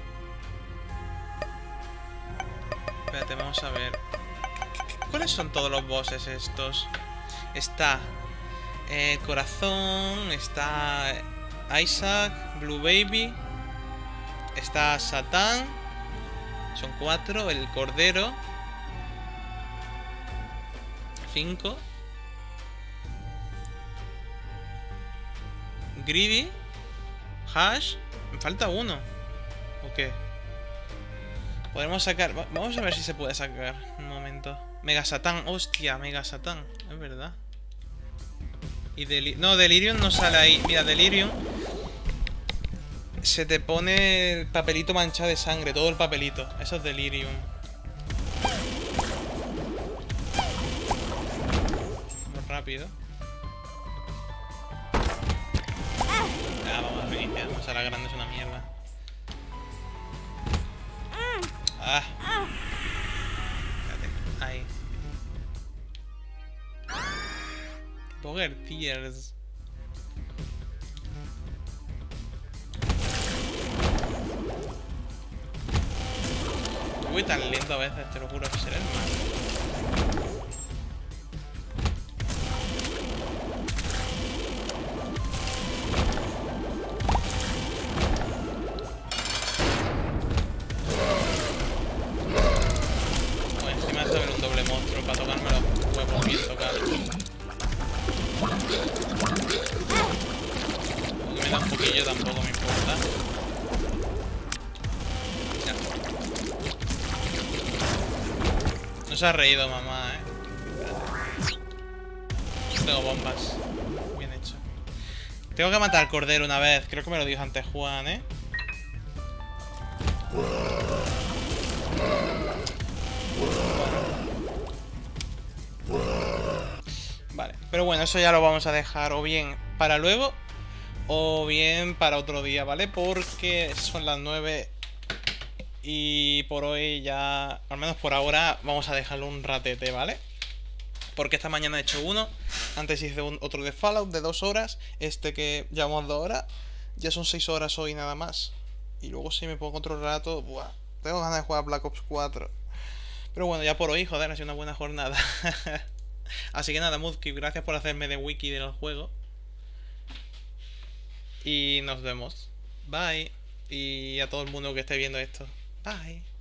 Espérate, vamos a ver. ¿Cuáles son todos los bosses estos? Está eh, Corazón, está Isaac, Blue Baby, está Satán, son cuatro, el Cordero, cinco, Greedy, Hash, me falta uno, ¿o qué? Podemos sacar, vamos a ver si se puede sacar, un momento. Mega Satán, hostia, Mega Satán, es verdad. Y Delirium, no, Delirium no sale ahí. Mira, Delirium se te pone el papelito manchado de sangre, todo el papelito. Eso es Delirium. Vamos rápido. Ya, vamos a reiniciar. Vamos a la grande, es una mierda. Ah. Espérate, ahí. Poker Tears. Uy, tan lindo a veces, te lo juro, ser el mal. Pues encima de saber un doble monstruo para tocarme los huevos bien tocados. Aunque me da un poquillo, tampoco me importa. Ya. No se ha reído mamá, eh. Tengo bombas. Bien hecho. Tengo que matar al cordero una vez. Creo que me lo dijo antes Juan, eh. Vale, pero bueno, eso ya lo vamos a dejar o bien para luego o bien para otro día, ¿vale? Porque son las nueve y por hoy ya, al menos por ahora, vamos a dejarlo un ratete, ¿vale? Porque esta mañana he hecho uno, antes hice un, otro de Fallout de dos horas, este que llevamos dos horas, ya son seis horas hoy nada más. Y luego si me pongo otro rato, buah, tengo ganas de jugar Black Ops cuatro. Pero bueno, ya por hoy, joder, ha sido una buena jornada. Así que nada, Mudkip, gracias por hacerme de wiki del juego. Y nos vemos. Bye. Y a todo el mundo que esté viendo esto. Bye.